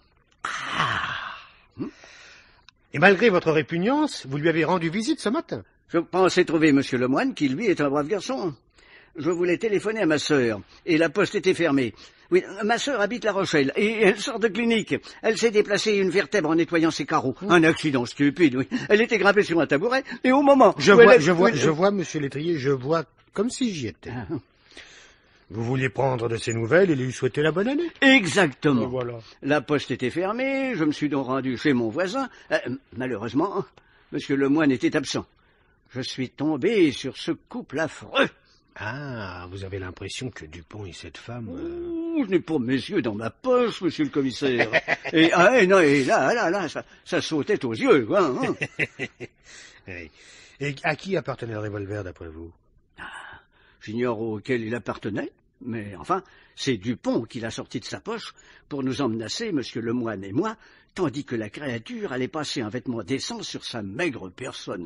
Et malgré votre répugnance, vous lui avez rendu visite ce matin? Je pensais trouver monsieur Lemoine, qui lui est un brave garçon. Je voulais téléphoner à ma sœur, et la poste était fermée. Oui, ma sœur habite La Rochelle, et elle sort de clinique. Elle s'est déplacée une vertèbre en nettoyant ses carreaux. Un accident stupide, oui. Elle était grimpée sur un tabouret, et au moment... Je vois, monsieur l'étrier, je vois comme si j'y étais. Vous vouliez prendre de ses nouvelles et lui souhaiter la bonne année? Exactement. Voilà. La poste était fermée, je me suis donc rendu chez mon voisin. Malheureusement, monsieur Lemoine était absent. Je suis tombé sur ce couple affreux. Ah, vous avez l'impression que Dupont et cette femme... Je n'ai pas mes yeux dans ma poche, monsieur le commissaire. et là, ça sautait aux yeux, quoi. Hein. Oui. Et à qui appartenait le revolver, d'après vous? J'ignore auquel il appartenait, mais enfin, c'est Dupont qui l'a sorti de sa poche pour nous emmenacer, monsieur Lemoine et moi, tandis que la créature allait passer un vêtement décent sur sa maigre personne.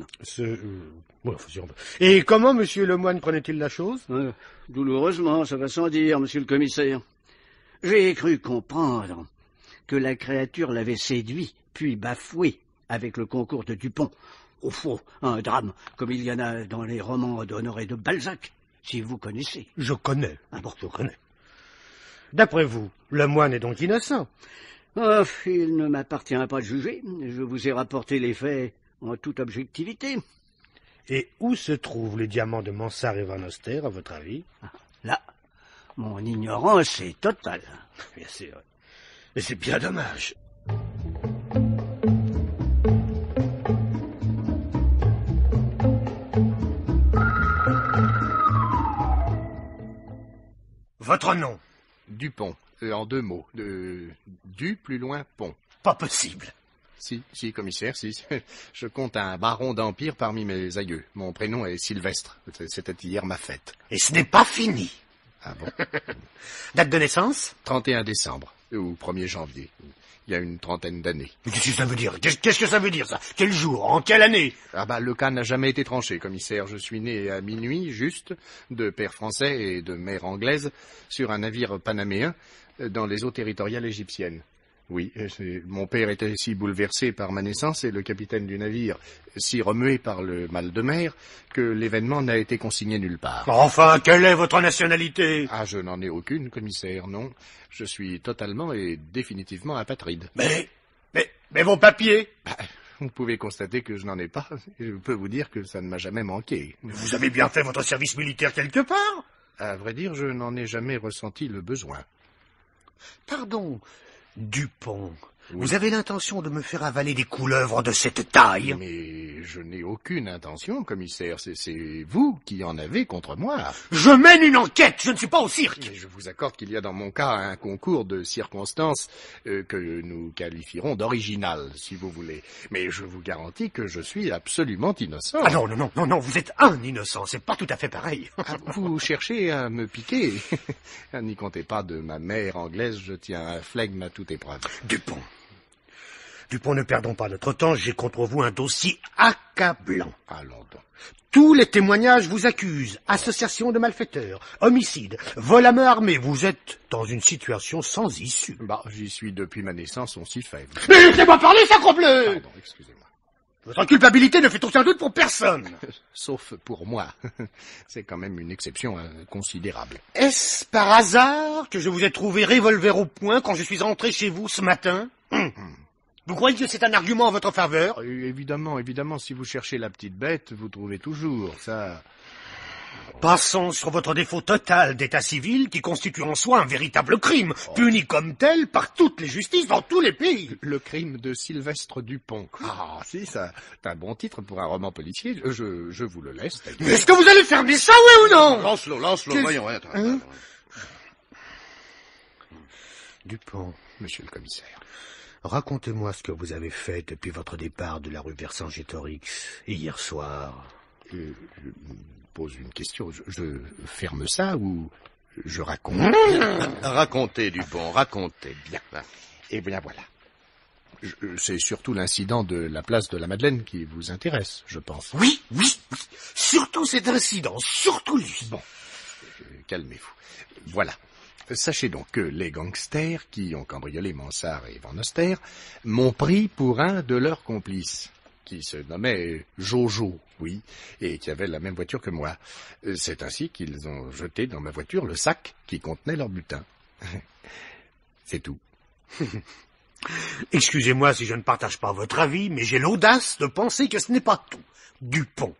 Et comment monsieur Lemoine prenait-il la chose? Douloureusement, ça va sans dire, monsieur le commissaire. J'ai cru comprendre que la créature l'avait séduit, puis bafoué, avec le concours de Dupont. Au fond, un drame, comme il y en a dans les romans d'Honoré de Balzac, si vous connaissez. Je connais. Ah bon? Je connais. D'après vous, Lemoine est donc innocent? Il ne m'appartient pas de juger. Je vous ai rapporté les faits en toute objectivité. Et où se trouvent les diamants de Mansart et Van Oster, à votre avis? Là, mon ignorance est totale. Bien sûr. Et c'est bien dommage. Votre nom? Dupont, en 2 mots. Du plus loin pont. Pas possible. Si, commissaire, si. Je compte un baron d'Empire parmi mes aïeux. Mon prénom est Sylvestre. C'était hier ma fête. Et ce n'est pas fini. Ah bon? Date de naissance? 31 décembre, ou 1er janvier. Il y a une 30aine d'années. Qu'est-ce que ça veut dire? Qu'est-ce que ça veut dire, ça? Quel jour? En quelle année? Le cas n'a jamais été tranché, commissaire. Je suis né à minuit, juste, de père français et de mère anglaise, sur un navire panaméen, dans les eaux territoriales égyptiennes. Oui, mon père était si bouleversé par ma naissance et le capitaine du navire si remué par le mal de mer que l'événement n'a été consigné nulle part. Enfin, quelle est votre nationalité? Je n'en ai aucune, commissaire, non. Je suis totalement et définitivement apatride. Mais vos papiers? Vous pouvez constater que je n'en ai pas. Je peux vous dire que ça ne m'a jamais manqué. Vous avez bien fait votre service militaire quelque part? À vrai dire, je n'en ai jamais ressenti le besoin. Pardon, Dupont. Oui. Vous avez l'intention de me faire avaler des couleuvres de cette taille? Mais je n'ai aucune intention, commissaire. C'est vous qui en avez contre moi. Je mène une enquête, je ne suis pas au cirque. Mais je vous accorde qu'il y a dans mon cas un concours de circonstances que nous qualifierons d'original, si vous voulez. Mais je vous garantis que je suis absolument innocent. Ah non, vous êtes un innocent, c'est pas tout à fait pareil. Vous cherchez à me piquer. N'y comptez pas de ma mère anglaise, je tiens un flegme à toute épreuve. Dupont, ne perdons pas notre temps, j'ai contre vous un dossier accablant. Allons donc. Tous les témoignages vous accusent. Association de malfaiteurs, homicide, vol à main armée. Vous êtes dans une situation sans issue. J'y suis depuis ma naissance, on s'y fait. Mais laissez-moi parler, sacre-bleu! Pardon, excusez-moi. Votre culpabilité ne fait aucun doute pour personne. Sauf pour moi. C'est quand même une exception considérable. Est-ce par hasard que je vous ai trouvé revolver au poing quand je suis entré chez vous ce matin? Vous croyez que c'est un argument en votre faveur? Évidemment, si vous cherchez la petite bête, vous trouvez toujours, ça... Passons sur votre défaut total d'état civil qui constitue en soi un véritable crime, puni comme tel par toutes les justices dans tous les pays. Le crime de Sylvestre Dupont. Ah, si, ça, c'est un bon titre pour un roman policier, je vous le laisse. Mais est-ce que vous allez fermer ça, oui ou non? Lance-le, voyons, attends. Dupont, monsieur le commissaire. Racontez-moi ce que vous avez fait depuis votre départ de la rue Vercingétorix hier soir. Je me pose une question. Je ferme ça ou je raconte? Racontez, Dupont, racontez. Bien. Eh bien, voilà. C'est surtout l'incident de la place de la Madeleine qui vous intéresse, je pense. Oui. Surtout cet incident, surtout lui. Bon, calmez-vous. Voilà. Sachez donc que les gangsters qui ont cambriolé Mansart et Van Noster m'ont pris pour un de leurs complices, qui se nommait Jojo, oui, et qui avait la même voiture que moi. C'est ainsi qu'ils ont jeté dans ma voiture le sac qui contenait leur butin. C'est tout. Excusez-moi si je ne partage pas votre avis, mais j'ai l'audace de penser que ce n'est pas tout. Dupont.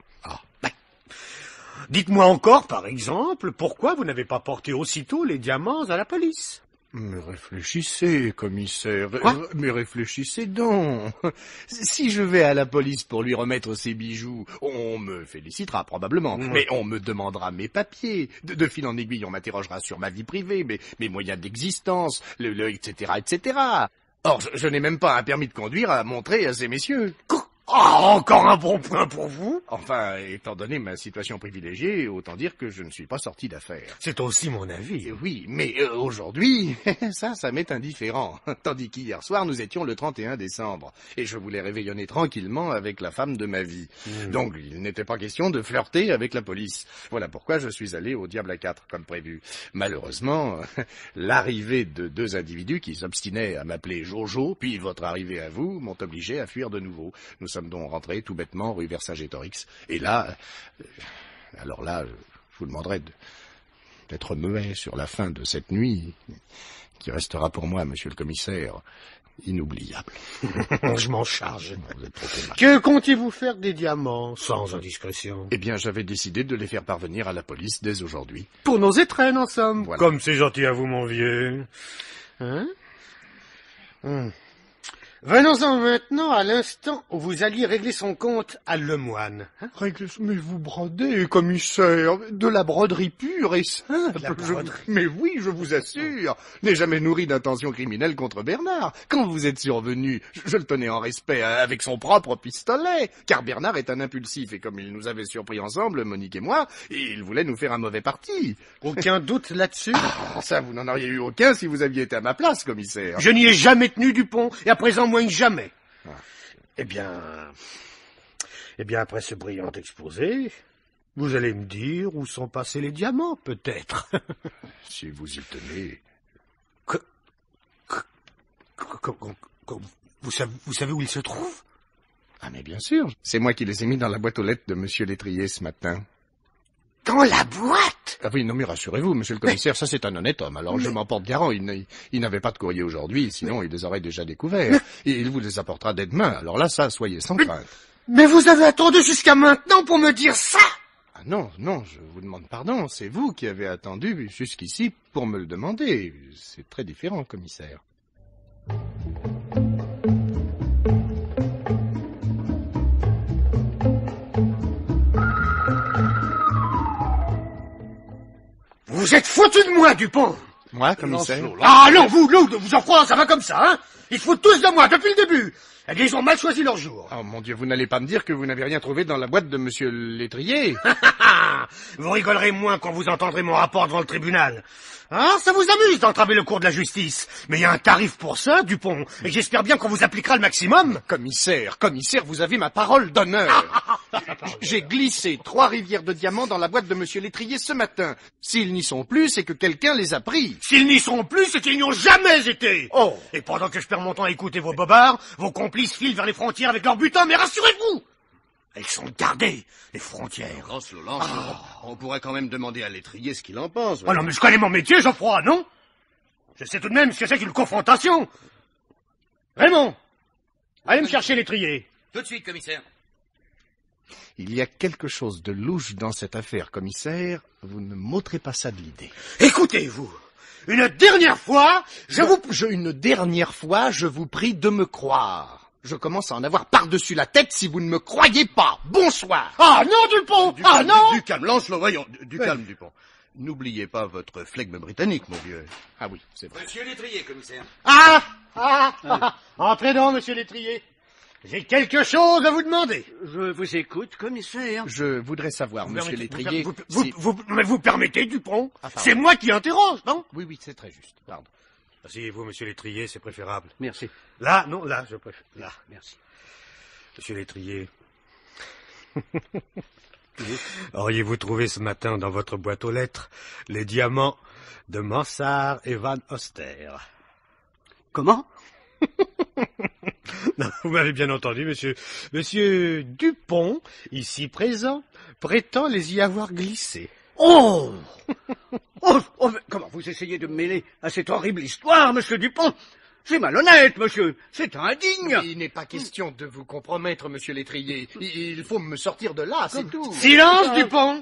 Dites-moi encore, par exemple, pourquoi vous n'avez pas porté aussitôt les diamants à la police? Mais réfléchissez, commissaire. Quoi? Mais réfléchissez donc. Si je vais à la police pour lui remettre ses bijoux, on me félicitera probablement, mais on me demandera mes papiers. De fil en aiguille, on m'interrogera sur ma vie privée, mes moyens d'existence, etc., etc. Or, je n'ai même pas un permis de conduire à montrer à ces messieurs. Encore un bon point pour vous? Enfin, étant donné ma situation privilégiée, autant dire que je ne suis pas sorti d'affaires. C'est aussi mon avis. Oui, mais aujourd'hui, ça m'est indifférent. Tandis qu'hier soir, nous étions le 31 décembre, et je voulais réveillonner tranquillement avec la femme de ma vie. Donc, il n'était pas question de flirter avec la police. Voilà pourquoi je suis allé au diable à 4, comme prévu. Malheureusement, l'arrivée de deux individus qui s'obstinaient à m'appeler Jojo, puis votre arrivée à vous, m'ont obligé à fuir de nouveau. Nous sommes donc rentrés tout bêtement rue Vercingétorix. Et là, alors là, je vous demanderai d'être muet sur la fin de cette nuit, qui restera pour moi, monsieur le commissaire, inoubliable. Je m'en charge. Vous êtes trop aimable. Que comptiez-vous faire des diamants, sans indiscrétion? Eh bien, j'avais décidé de les faire parvenir à la police dès aujourd'hui. Pour nos étrennes, en somme. Voilà. Comme c'est gentil à vous, mon vieux. Venons-en maintenant à l'instant où vous alliez régler son compte à Lemoine. Mais vous brodez, commissaire, de la broderie pure et simple. La broderie. Mais oui, je vous assure, n'ai jamais nourri d'intention criminelle contre Bernard. Quand vous êtes survenu, je le tenais en respect avec son propre pistolet, car Bernard est un impulsif, et comme il nous avait surpris ensemble, Monique et moi, il voulait nous faire un mauvais parti. Aucun doute là-dessus? Ça, vous n'en auriez eu aucun si vous aviez été à ma place, commissaire. Je n'y ai jamais tenu, Dupont, et à présent moins que jamais. Eh bien, après ce brillant exposé, vous allez me dire où sont passés les diamants, peut-être. Si vous y tenez. Vous savez où ils se trouvent? Ah, mais bien sûr. C'est moi qui les ai mis dans la boîte aux lettres de monsieur Létrier ce matin. Dans la boîte? Ah oui, non mais rassurez-vous, monsieur le commissaire, ça c'est un honnête homme, alors je m'en porte garant, il n'avait pas de courrier aujourd'hui, sinon il les aurait déjà découverts, et il vous les apportera dès demain, alors là, ça, soyez sans crainte. Mais vous avez attendu jusqu'à maintenant pour me dire ça? Ah non, je vous demande pardon. C'est vous qui avez attendu jusqu'ici pour me le demander. C'est très différent, commissaire. Vous êtes foutu de moi, Dupont! Moi, commissaire? Ah non, vous, en croyez, ça va comme ça, hein? Ils se foutent tous de moi, depuis le début! Et ils ont mal choisi leur jour. Oh mon Dieu, vous n'allez pas me dire que vous n'avez rien trouvé dans la boîte de monsieur l'étrier? Vous rigolerez moins quand vous entendrez mon rapport devant le tribunal. Hein, ça vous amuse d'entraver le cours de la justice. Mais il y a un tarif pour ça, Dupont, et j'espère bien qu'on vous appliquera le maximum. Commissaire, vous avez ma parole d'honneur. J'ai glissé 3 rivières de diamants dans la boîte de monsieur l'étrier ce matin. S'ils n'y sont plus, c'est que quelqu'un les a pris. S'ils n'y sont plus, c'est qu'ils n'y ont jamais été. Oh. Et pendant que je perds mon temps à écouter vos bobards, vos complices filent vers les frontières avec leurs butins, mais rassurez-vous, elles sont gardées, les frontières. Lancelot, on pourrait quand même demander à l'étrier ce qu'il en pense. Oh non, mais je connais mon métier, Geoffroy, non? Je sais tout de même ce que c'est qu'une confrontation. Raymond, allez me chercher l'étrier. Tout de suite, commissaire. Il y a quelque chose de louche dans cette affaire, commissaire. Vous ne m'ôterez pas ça de l'idée. Écoutez-vous, une dernière fois, une dernière fois, je vous prie de me croire. Je commence à en avoir par-dessus la tête si vous ne me croyez pas. Bonsoir. Ah non, Dupont. Du calme, Lancelot, voyons, du calme, Dupont. N'oubliez pas votre flegme britannique, mon vieux. Ah oui, c'est vrai. Monsieur l'étrier, commissaire. Entrez donc, monsieur l'étrier. J'ai quelque chose à vous demander. Je vous écoute, commissaire. Je voudrais savoir, monsieur l'étrier... Mais vous permettez, Dupont? C'est moi qui interroge, non? Oui, c'est très juste, pardon. Asseyez-vous, monsieur l'étrier, c'est préférable. Merci. Là, non, là, je préfère. Là, merci. Monsieur l'étrier, auriez-vous trouvé ce matin dans votre boîte aux lettres les diamants de Mansart et Van Oster? Comment? Non, vous m'avez bien entendu, monsieur. Monsieur Dupont, ici présent, prétend les y avoir glissés. Oh, mais comment vous essayez de me mêler à cette horrible histoire, monsieur Dupont? C'est malhonnête, monsieur. C'est indigne. Il n'est pas question de vous compromettre, monsieur l'étrier. Il faut me sortir de là, c'est tout. Silence, Dupont.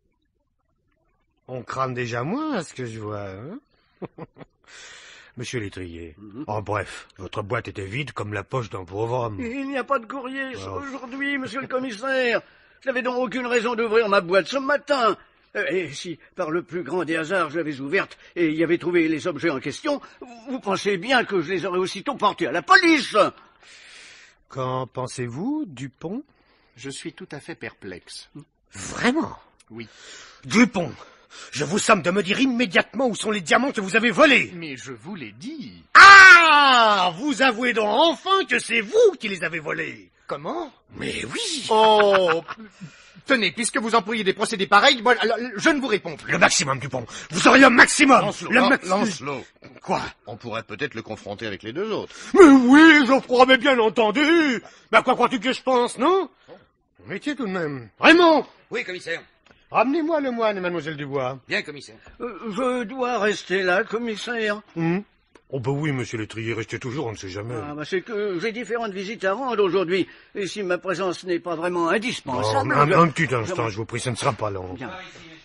On crame déjà moins à ce que je vois, hein? Monsieur l'étrier, en bref, votre boîte était vide comme la poche d'un pauvre homme. Il n'y a pas de courrier aujourd'hui, monsieur le commissaire. Je n'avais donc aucune raison d'ouvrir ma boîte ce matin. Et si, par le plus grand des hasards, je l'avais ouverte et y avais trouvé les objets en question, vous pensez bien que je les aurais aussitôt portés à la police. Qu'en pensez-vous, Dupont? Je suis tout à fait perplexe. Vraiment? Oui. Dupont, je vous somme de me dire immédiatement où sont les diamants que vous avez volés. Mais je vous l'ai dit. Ah! Vous avouez donc enfin que c'est vous qui les avez volés. Comment? Mais oui. Oh. Tenez, puisque vous employez des procédés pareils, moi, je ne vous réponds plus. Le maximum, Dupont. Vous aurez le maximum. Lancelot. Quoi? On pourrait peut-être le confronter avec les 2 autres. Mais oui, Geoffroy, mais bien entendu. Bah, quoi crois-tu que je pense, non? Mon métier tout de même. Raymond! Oui, commissaire. Ramenez-moi le moine et mademoiselle Dubois. Bien, commissaire. Je dois rester là, commissaire. Oh bah oui, monsieur l'étrier, restez toujours, on ne sait jamais. Ah bah c'est que j'ai différentes visites à rendre aujourd'hui, et si ma présence n'est pas vraiment indispensable... Un petit instant, je vous prie, ça ne sera pas long. Bien.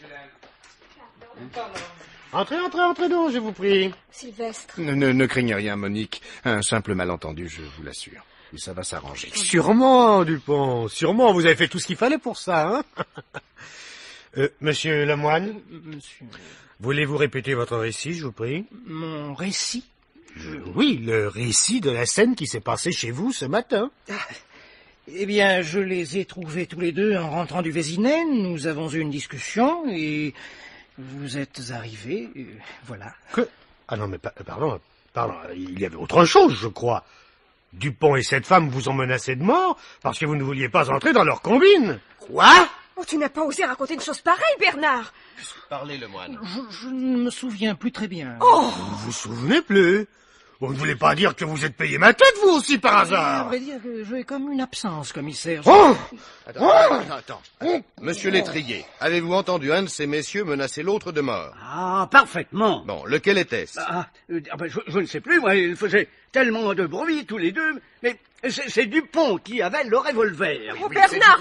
Entrez donc, je vous prie. Sylvestre. Ne craignez rien, Monique. Un simple malentendu, je vous l'assure. Et ça va s'arranger. Sûrement, Dupont, sûrement, vous avez fait tout ce qu'il fallait pour ça, hein? Monsieur Lemoine, voulez-vous répéter votre récit, je vous prie? Mon récit? Oui, le récit de la scène qui s'est passée chez vous ce matin. Eh bien, je les ai trouvés tous les deux en rentrant du Vésinet. Nous avons eu une discussion et vous êtes arrivés. Voilà. Ah non, mais pardon, il y avait autre chose, je crois. Dupont et cette femme vous ont menacé de mort parce que vous ne vouliez pas entrer dans leur combine. Quoi? Oh, tu n'as pas osé raconter une chose pareille, Bernard. Parlez, le moine. Je ne me souviens plus très bien. Oh! Vous vous souvenez plus? Vous ne voulez pas dire que vous êtes payé ma tête, vous aussi, par hasard? On va dire que j'ai comme une absence, commissaire. Oh! Attends. Monsieur Létrier, avez-vous entendu un de ces messieurs menacer l'autre de mort? Ah, parfaitement. Bon, lequel était-ce? Je ne sais plus, moi, ils faisaient tellement de bruit, tous les deux, mais c'est Dupont qui avait le revolver. Oh, Bernard!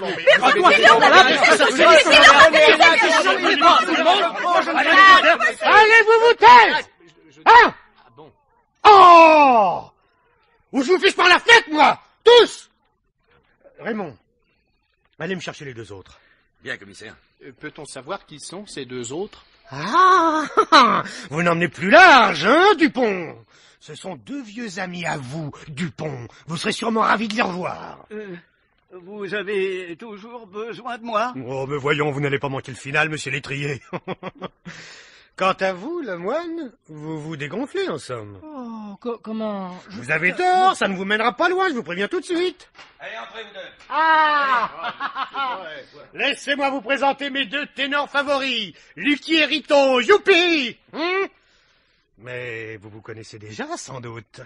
Allez, vous taisez! Hein? Oh! Ou je vous fiche par la fenêtre, moi! Tous! Raymond, allez me chercher les deux autres. Bien, commissaire. Peut-on savoir qui sont ces deux autres? Ah! Vous n'emmenez plus large, hein, Dupont? Ce sont deux vieux amis à vous, Dupont. Vous serez sûrement ravi de les revoir. Vous avez toujours besoin de moi? Oh, mais voyons, vous n'allez pas manquer le final, monsieur Létrier. Quant à vous, le moine, vous vous dégonflez, en somme. Oh, comment... Vous avez tort, ça ne vous mènera pas loin, je vous préviens tout de suite. Allez, entrez, vous deux. Ah! Laissez-moi vous présenter mes deux ténors favoris, Lucky et Riton, youpi! Mais vous vous connaissez déjà, sans doute.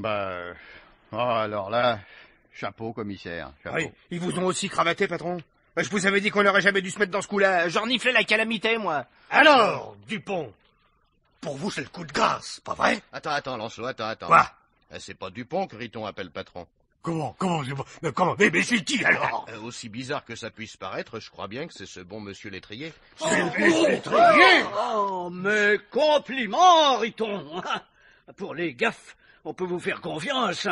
Alors là, chapeau, commissaire, chapeau. Oui, ils vous ont aussi cravaté, patron. Je vous avais dit qu'on n'aurait jamais dû se mettre dans ce coup-là. J'en reniflais la calamité, moi. Alors, Dupont, pour vous, c'est le coup de grâce, pas vrai? Attends, Lancelot, attends. Quoi? C'est pas Dupont que Riton appelle patron. Comment? Mais c'est qui, alors? Aussi bizarre que ça puisse paraître, je crois bien que c'est ce bon monsieur Létrier. Létrier? Oh, mes compliments, Riton. Pour les gaffes, on peut vous faire confiance.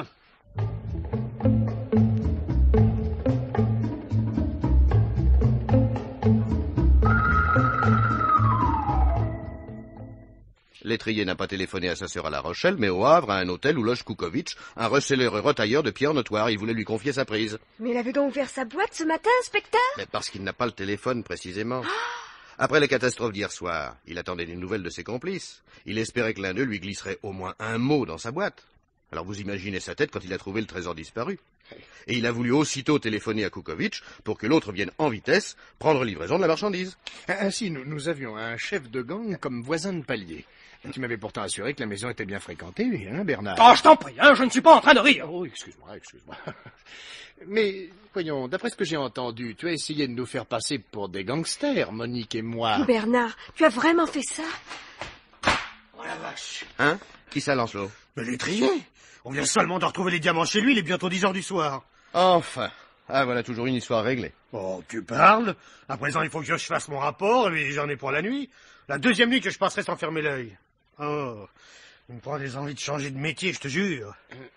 Létrier n'a pas téléphoné à sa sœur à La Rochelle, mais au Havre, à un hôtel où loge Kukovic, un receleur et retailleur de pierres notoires. Il voulait lui confier sa prise. Mais il avait donc ouvert sa boîte ce matin, inspecteur? Mais parce qu'il n'a pas le téléphone, précisément. Après les catastrophes d'hier soir, il attendait des nouvelles de ses complices. Il espérait que l'un d'eux lui glisserait au moins un mot dans sa boîte. Alors vous imaginez sa tête quand il a trouvé le trésor disparu. Et il a voulu aussitôt téléphoner à Kukovic pour que l'autre vienne en vitesse prendre livraison de la marchandise. Ainsi, nous avions un chef de gang comme voisin de palier. Tu m'avais pourtant assuré que la maison était bien fréquentée, hein, Bernard? Oh, je t'en prie, hein, je ne suis pas en train de rire. Oh, excuse-moi. Mais, voyons, d'après ce que j'ai entendu, tu as essayé de nous faire passer pour des gangsters, Monique et moi. Bernard, tu as vraiment fait ça? Oh la vache. Hein? Qui ça, Lancelot? Mais Létrier! On vient seulement de retrouver les diamants chez lui, il est bientôt 10 heures du soir. Enfin. Ah, voilà toujours une histoire réglée. Oh, tu parles? À présent, il faut que je fasse mon rapport, et j'en ai pour la nuit. La deuxième nuit que je passerai sans fermer l'œil. Oh, il me prend des envies de changer de métier, je te jure.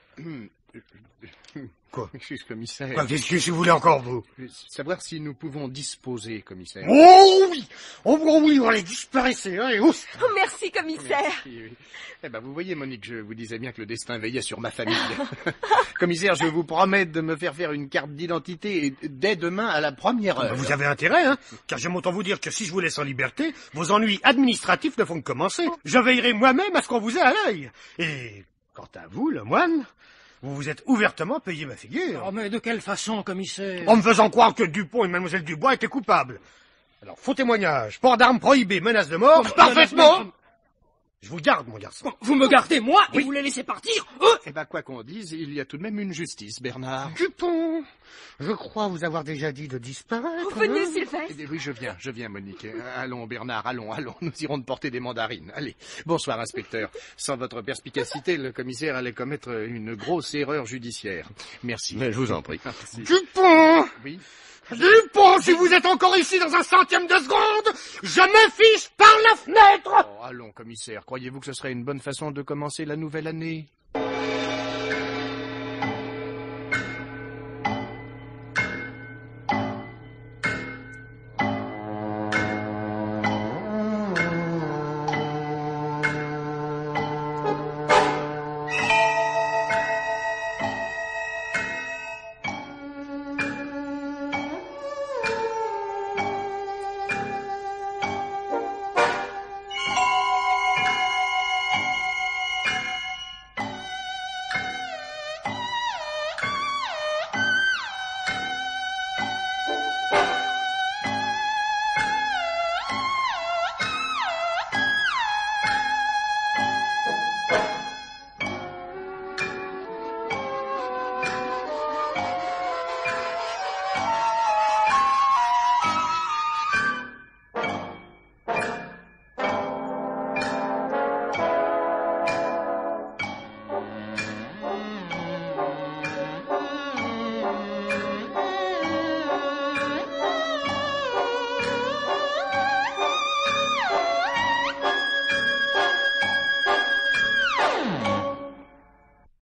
Quoi? Excuse, commissaire. Quoi, qu'est-ce que vous voulez encore, vous? Savoir si nous pouvons disposer, commissaire. Oh oui! Oh oui, allez, disparaissez, hein, et ouf! Oh, merci, commissaire. Merci, oui. Eh ben, vous voyez, Monique, je vous disais bien que le destin veillait sur ma famille. Commissaire, je vous promets de me faire une carte d'identité dès demain à la première heure. Vous avez intérêt, hein? Car j'aime autant vous dire que si je vous laisse en liberté, vos ennuis administratifs ne font que commencer. Je veillerai moi-même à ce qu'on vous ait à l'œil. Et quant à vous, le moine, vous vous êtes ouvertement payé ma figure. Oh, mais de quelle façon, commissaire? En me faisant croire que Dupont et Mademoiselle Dubois étaient coupables. Alors, faux témoignage, port d'armes prohibé, menace de mort, parfaitement. Je vous garde, mon garçon. Vous me gardez, moi, oui. Et vous les laissez partir, Eh ben, quoi qu'on dise, il y a tout de même une justice, Bernard. Dupont, je crois vous avoir déjà dit de disparaître. Oh, venez, Sylvestre. Oui, je viens, Monique. Allons, Bernard, allons, nous irons te porter des mandarines. Allez, bonsoir, inspecteur. Sans votre perspicacité, le commissaire allait commettre une grosse erreur judiciaire. Merci. Mais je vous en prie. Merci. Dupont! Oui? Dupont, si vous êtes encore ici dans un centième de seconde, je me fiche par la fenêtre! Oh, allons, commissaire, croyez-vous que ce serait une bonne façon de commencer la nouvelle année?